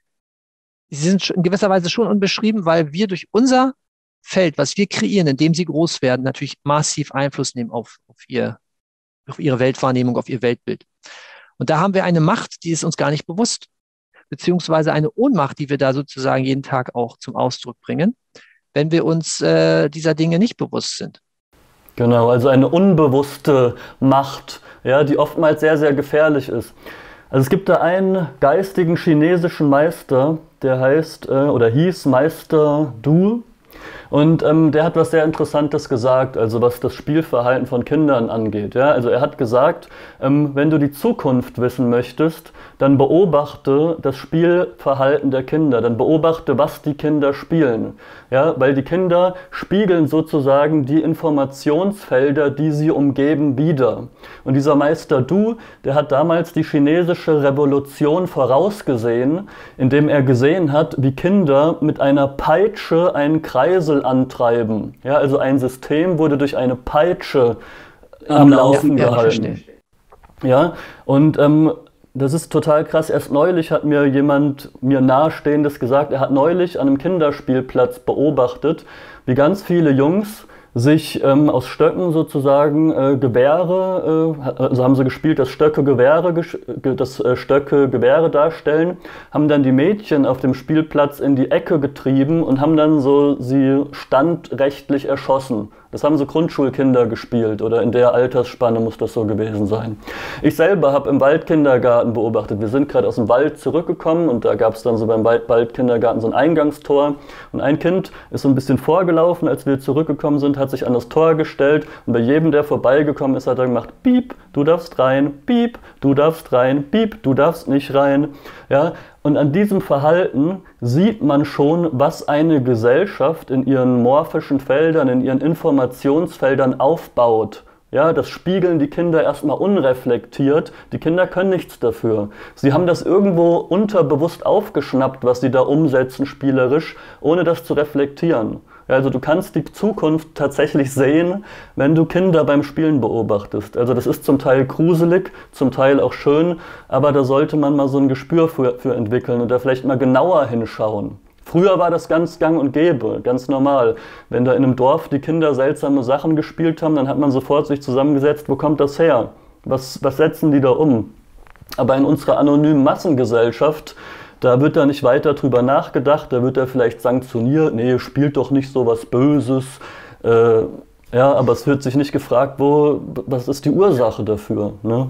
C: sie sind in gewisser Weise schon unbeschrieben, weil wir durch unser Feld, was wir kreieren, indem sie groß werden, natürlich massiv Einfluss nehmen auf, auf, ihr, auf ihre Weltwahrnehmung, auf ihr Weltbild. Und da haben wir eine Macht, die ist uns gar nicht bewusst, beziehungsweise eine Ohnmacht, die wir da sozusagen jeden Tag auch zum Ausdruck bringen, wenn wir uns äh, dieser Dinge nicht bewusst sind.
B: Genau, also eine unbewusste Macht, ja, die oftmals sehr, sehr gefährlich ist. Also es gibt da einen geistigen chinesischen Meister, der heißt äh, oder hieß Meister Du. Und ähm, der hat was sehr Interessantes gesagt, also was das Spielverhalten von Kindern angeht. Ja? Also er hat gesagt, ähm, wenn du die Zukunft wissen möchtest, dann beobachte das Spielverhalten der Kinder, dann beobachte, was die Kinder spielen. Ja? Weil die Kinder spiegeln sozusagen die Informationsfelder, die sie umgeben, wider. Und dieser Meister Du, der hat damals die chinesische Revolution vorausgesehen, indem er gesehen hat, wie Kinder mit einer Peitsche einen Kreisel antreiben. Ja, also ein System wurde durch eine Peitsche am Laufen ja, gehalten. Ja, ja, und ähm, das ist total krass. Erst neulich hat mir jemand, mir Nahestehendes gesagt, er hat neulich an einem Kinderspielplatz beobachtet, wie ganz viele Jungs sich ähm, aus Stöcken sozusagen äh, Gewehre, äh, also haben sie gespielt, dass Stöcke Gewehre, dass äh, Stöcke Gewehre darstellen, haben dann die Mädchen auf dem Spielplatz in die Ecke getrieben und haben dann so sie standrechtlich erschossen. Das haben so Grundschulkinder gespielt oder in der Altersspanne muss das so gewesen sein. Ich selber habe im Waldkindergarten beobachtet, wir sind gerade aus dem Wald zurückgekommen und da gab es dann so beim Waldkindergarten so ein Eingangstor und ein Kind ist so ein bisschen vorgelaufen, als wir zurückgekommen sind, hat sich an das Tor gestellt und bei jedem, der vorbeigekommen ist, hat er gemacht, piep, du darfst rein, piep, du darfst rein, piep, du darfst nicht rein. Ja? Und an diesem Verhalten sieht man schon, was eine Gesellschaft in ihren morphischen Feldern, in ihren Informationsfeldern aufbaut. Ja, das spiegeln die Kinder erstmal unreflektiert. Die Kinder können nichts dafür. Sie haben das irgendwo unterbewusst aufgeschnappt, was sie da umsetzen spielerisch, ohne das zu reflektieren. Also du kannst die Zukunft tatsächlich sehen, wenn du Kinder beim Spielen beobachtest. Also das ist zum Teil gruselig, zum Teil auch schön, aber da sollte man mal so ein Gespür für, für entwickeln und da vielleicht mal genauer hinschauen. Früher war das ganz gang und gäbe, ganz normal. Wenn da in einem Dorf die Kinder seltsame Sachen gespielt haben, dann hat man sofort sich zusammengesetzt, wo kommt das her? Was, was setzen die da um? Aber in unserer anonymen Massengesellschaft, da wird da nicht weiter drüber nachgedacht, da wird da vielleicht sanktioniert, nee, spielt doch nicht so was Böses. Äh, ja, aber es wird sich nicht gefragt, wo, was ist die Ursache dafür, ne?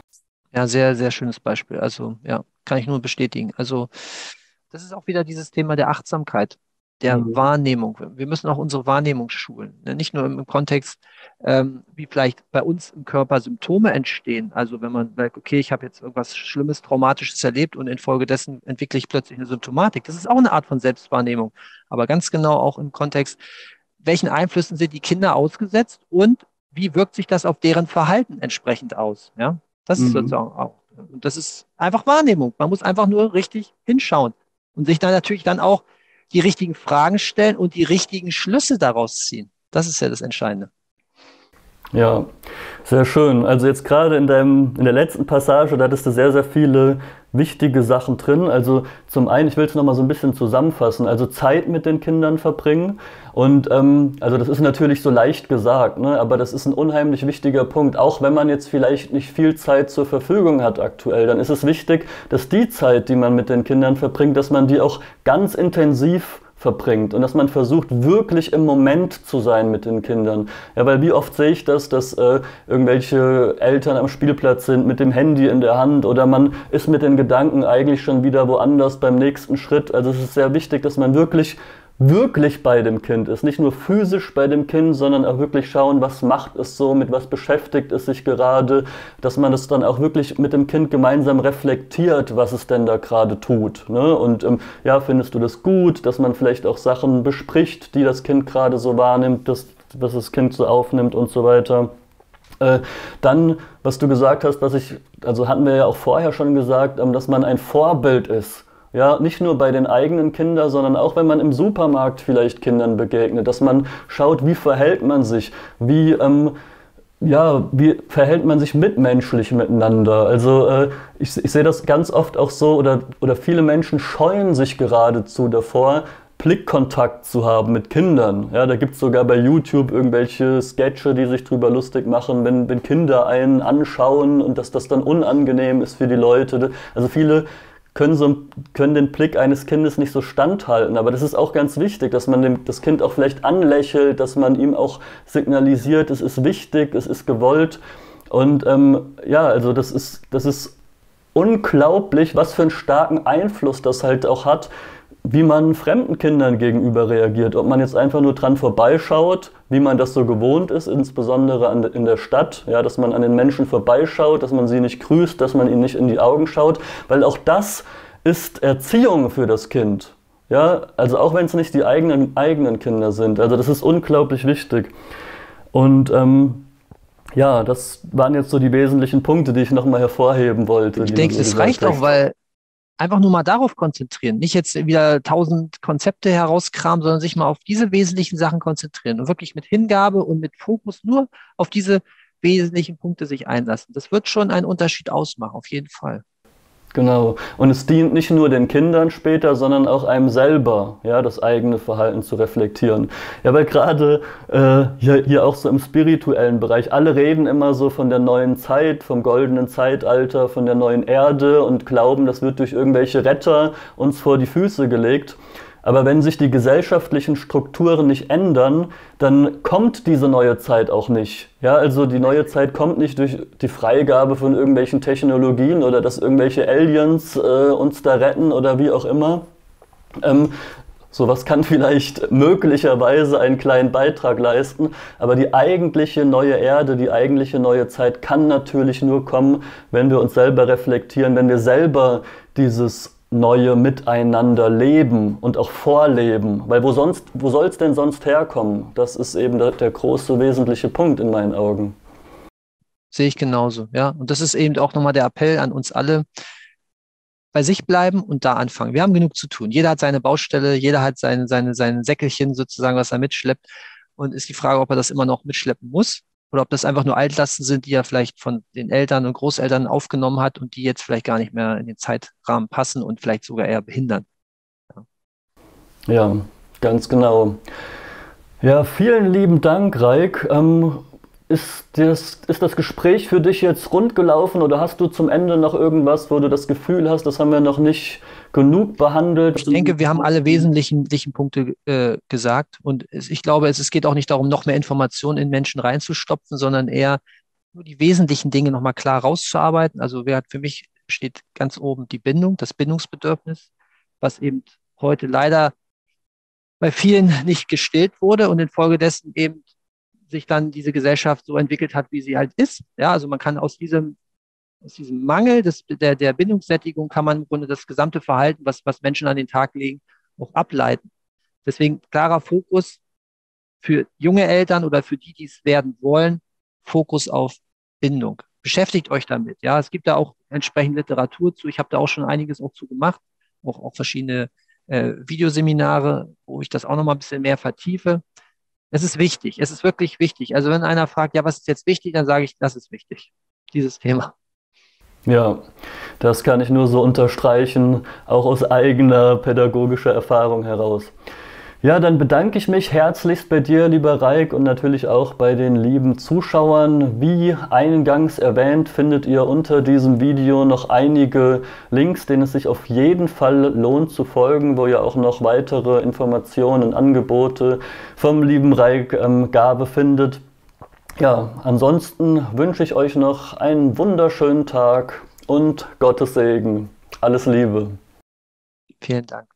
C: Ja, sehr, sehr schönes Beispiel. Also, ja, kann ich nur bestätigen. Also, das ist auch wieder dieses Thema der Achtsamkeit, der
B: Mhm.
C: Wahrnehmung. Wir müssen auch unsere Wahrnehmung schulen. Ne? Nicht nur im Kontext, ähm, wie vielleicht bei uns im Körper Symptome entstehen. Also wenn man sagt, okay, ich habe jetzt irgendwas Schlimmes, Traumatisches erlebt und infolgedessen entwickle ich plötzlich eine Symptomatik. Das ist auch eine Art von Selbstwahrnehmung. Aber ganz genau auch im Kontext, welchen Einflüssen sind die Kinder ausgesetzt und wie wirkt sich das auf deren Verhalten entsprechend aus? Ja, das ist
B: Mhm.
C: sozusagen auch. Und das ist einfach Wahrnehmung. Man muss einfach nur richtig hinschauen und sich dann natürlich dann auch die richtigen Fragen stellen und die richtigen Schlüsse daraus ziehen. Das ist ja das Entscheidende.
B: Ja, sehr schön. Also jetzt gerade in deinem, in der letzten Passage, da hattest du sehr, sehr viele wichtige Sachen drin. Also zum einen, ich will es nochmal so ein bisschen zusammenfassen, also Zeit mit den Kindern verbringen. Und ähm, also das ist natürlich so leicht gesagt, ne? Aber das ist ein unheimlich wichtiger Punkt. Auch wenn man jetzt vielleicht nicht viel Zeit zur Verfügung hat aktuell, dann ist es wichtig, dass die Zeit, die man mit den Kindern verbringt, dass man die auch ganz intensiv verbringt und dass man versucht, wirklich im Moment zu sein mit den Kindern. Ja, weil wie oft sehe ich das, dass äh, irgendwelche Eltern am Spielplatz sind mit dem Handy in der Hand oder man ist mit den Gedanken eigentlich schon wieder woanders beim nächsten Schritt. Also es ist sehr wichtig, dass man wirklich wirklich bei dem Kind ist, nicht nur physisch bei dem Kind, sondern auch wirklich schauen, was macht es so, mit was beschäftigt es sich gerade, dass man das dann auch wirklich mit dem Kind gemeinsam reflektiert, was es denn da gerade tut. Ne? Und ähm, ja, findest du das gut, dass man vielleicht auch Sachen bespricht, die das Kind gerade so wahrnimmt, dass, was das Kind so aufnimmt und so weiter. Äh, dann, was du gesagt hast, was ich, also hatten wir ja auch vorher schon gesagt, ähm, dass man ein Vorbild ist. Ja, nicht nur bei den eigenen Kindern, sondern auch wenn man im Supermarkt vielleicht Kindern begegnet, dass man schaut, wie verhält man sich, wie, ähm, ja, wie verhält man sich mitmenschlich miteinander. Also äh, ich, ich sehe das ganz oft auch so, oder, oder viele Menschen scheuen sich geradezu davor, Blickkontakt zu haben mit Kindern. Ja, da gibt es sogar bei YouTube irgendwelche Sketche, die sich drüber lustig machen, wenn, wenn Kinder einen anschauen und dass das dann unangenehm ist für die Leute. Also viele können, so, können den Blick eines Kindes nicht so standhalten. Aber das ist auch ganz wichtig, dass man dem, das Kind auch vielleicht anlächelt, dass man ihm auch signalisiert, es ist wichtig, es ist gewollt. Und ähm, ja, also das ist, das ist unglaublich, was für einen starken Einfluss das halt auch hat, wie man fremden Kindern gegenüber reagiert. Ob man jetzt einfach nur dran vorbeischaut, wie man das so gewohnt ist, insbesondere an, in der Stadt, ja, dass man an den Menschen vorbeischaut, dass man sie nicht grüßt, dass man ihnen nicht in die Augen schaut, weil auch das ist Erziehung für das Kind. Ja, also auch wenn es nicht die eigenen, eigenen Kinder sind. Also das ist unglaublich wichtig. Und ähm, ja, das waren jetzt so die wesentlichen Punkte, die ich nochmal hervorheben wollte.
C: Ich denke, es reicht auch, weil einfach nur mal darauf konzentrieren. Nicht jetzt wieder tausend Konzepte herauskramen, sondern sich mal auf diese wesentlichen Sachen konzentrieren und wirklich mit Hingabe und mit Fokus nur auf diese wesentlichen Punkte sich einlassen. Das wird schon einen Unterschied ausmachen, auf jeden Fall.
B: Genau. Und es dient nicht nur den Kindern später, sondern auch einem selber, ja, das eigene Verhalten zu reflektieren. Ja, weil gerade äh, hier, hier auch so im spirituellen Bereich, alle reden immer so von der neuen Zeit, vom goldenen Zeitalter, von der neuen Erde und glauben, das wird durch irgendwelche Retter uns vor die Füße gelegt. Aber wenn sich die gesellschaftlichen Strukturen nicht ändern, dann kommt diese neue Zeit auch nicht. Ja, also die neue Zeit kommt nicht durch die Freigabe von irgendwelchen Technologien oder dass irgendwelche Aliens äh, uns da retten oder wie auch immer. Ähm, sowas kann vielleicht möglicherweise einen kleinen Beitrag leisten, aber die eigentliche neue Erde, die eigentliche neue Zeit kann natürlich nur kommen, wenn wir uns selber reflektieren, wenn wir selber dieses neue Miteinander leben und auch vorleben. Weil wo sonst, wo soll es denn sonst herkommen? Das ist eben der, der große, wesentliche Punkt in meinen Augen.
C: Sehe ich genauso, ja. Und das ist eben auch nochmal der Appell an uns alle, bei sich bleiben und da anfangen. Wir haben genug zu tun. Jeder hat seine Baustelle, jeder hat seine, seine, sein Säckelchen sozusagen, was er mitschleppt. Und ist die Frage, ob er das immer noch mitschleppen muss oder ob das einfach nur Altlasten sind, die er vielleicht von den Eltern und Großeltern aufgenommen hat und die jetzt vielleicht gar nicht mehr in den Zeitrahmen passen und vielleicht sogar eher behindern.
B: Ja, ja, ganz genau. Ja, vielen lieben Dank, Raik. Ähm, ist, das, ist das Gespräch für dich jetzt rund gelaufen oder hast du zum Ende noch irgendwas, wo du das Gefühl hast, das haben wir noch nicht genug behandelt?
C: Ich denke, wir haben alle wesentlichen, wesentlichen Punkte äh, gesagt und es, ich glaube, es, es geht auch nicht darum, noch mehr Informationen in Menschen reinzustopfen, sondern eher nur die wesentlichen Dinge nochmal klar rauszuarbeiten. Also wer hat für mich steht ganz oben die Bindung, das Bindungsbedürfnis, was eben heute leider bei vielen nicht gestillt wurde und infolgedessen eben sich dann diese Gesellschaft so entwickelt hat, wie sie halt ist. Ja, also man kann aus diesem, aus diesem Mangel des, der, der Bindungssättigung kann man im Grunde das gesamte Verhalten, was, was Menschen an den Tag legen, auch ableiten. Deswegen klarer Fokus für junge Eltern oder für die, die es werden wollen, Fokus auf Bindung. Beschäftigt euch damit. Ja, es gibt da auch entsprechend Literatur zu. Ich habe da auch schon einiges auch zu gemacht, auch, auch verschiedene äh, Videoseminare, wo ich das auch noch mal ein bisschen mehr vertiefe. Es ist wichtig. Es ist wirklich wichtig. Also wenn einer fragt, ja, was ist jetzt wichtig, dann sage ich, das ist wichtig. Dieses Thema.
B: Ja, das kann ich nur so unterstreichen, auch aus eigener pädagogischer Erfahrung heraus. Ja, dann bedanke ich mich herzlichst bei dir, lieber Raik, und natürlich auch bei den lieben Zuschauern. Wie eingangs erwähnt, findet ihr unter diesem Video noch einige Links, denen es sich auf jeden Fall lohnt zu folgen, wo ihr auch noch weitere Informationen und Angebote vom lieben Raik ähm, Gabe findet. Ja, ansonsten wünsche ich euch noch einen wunderschönen Tag und Gottes Segen. Alles Liebe.
C: Vielen Dank.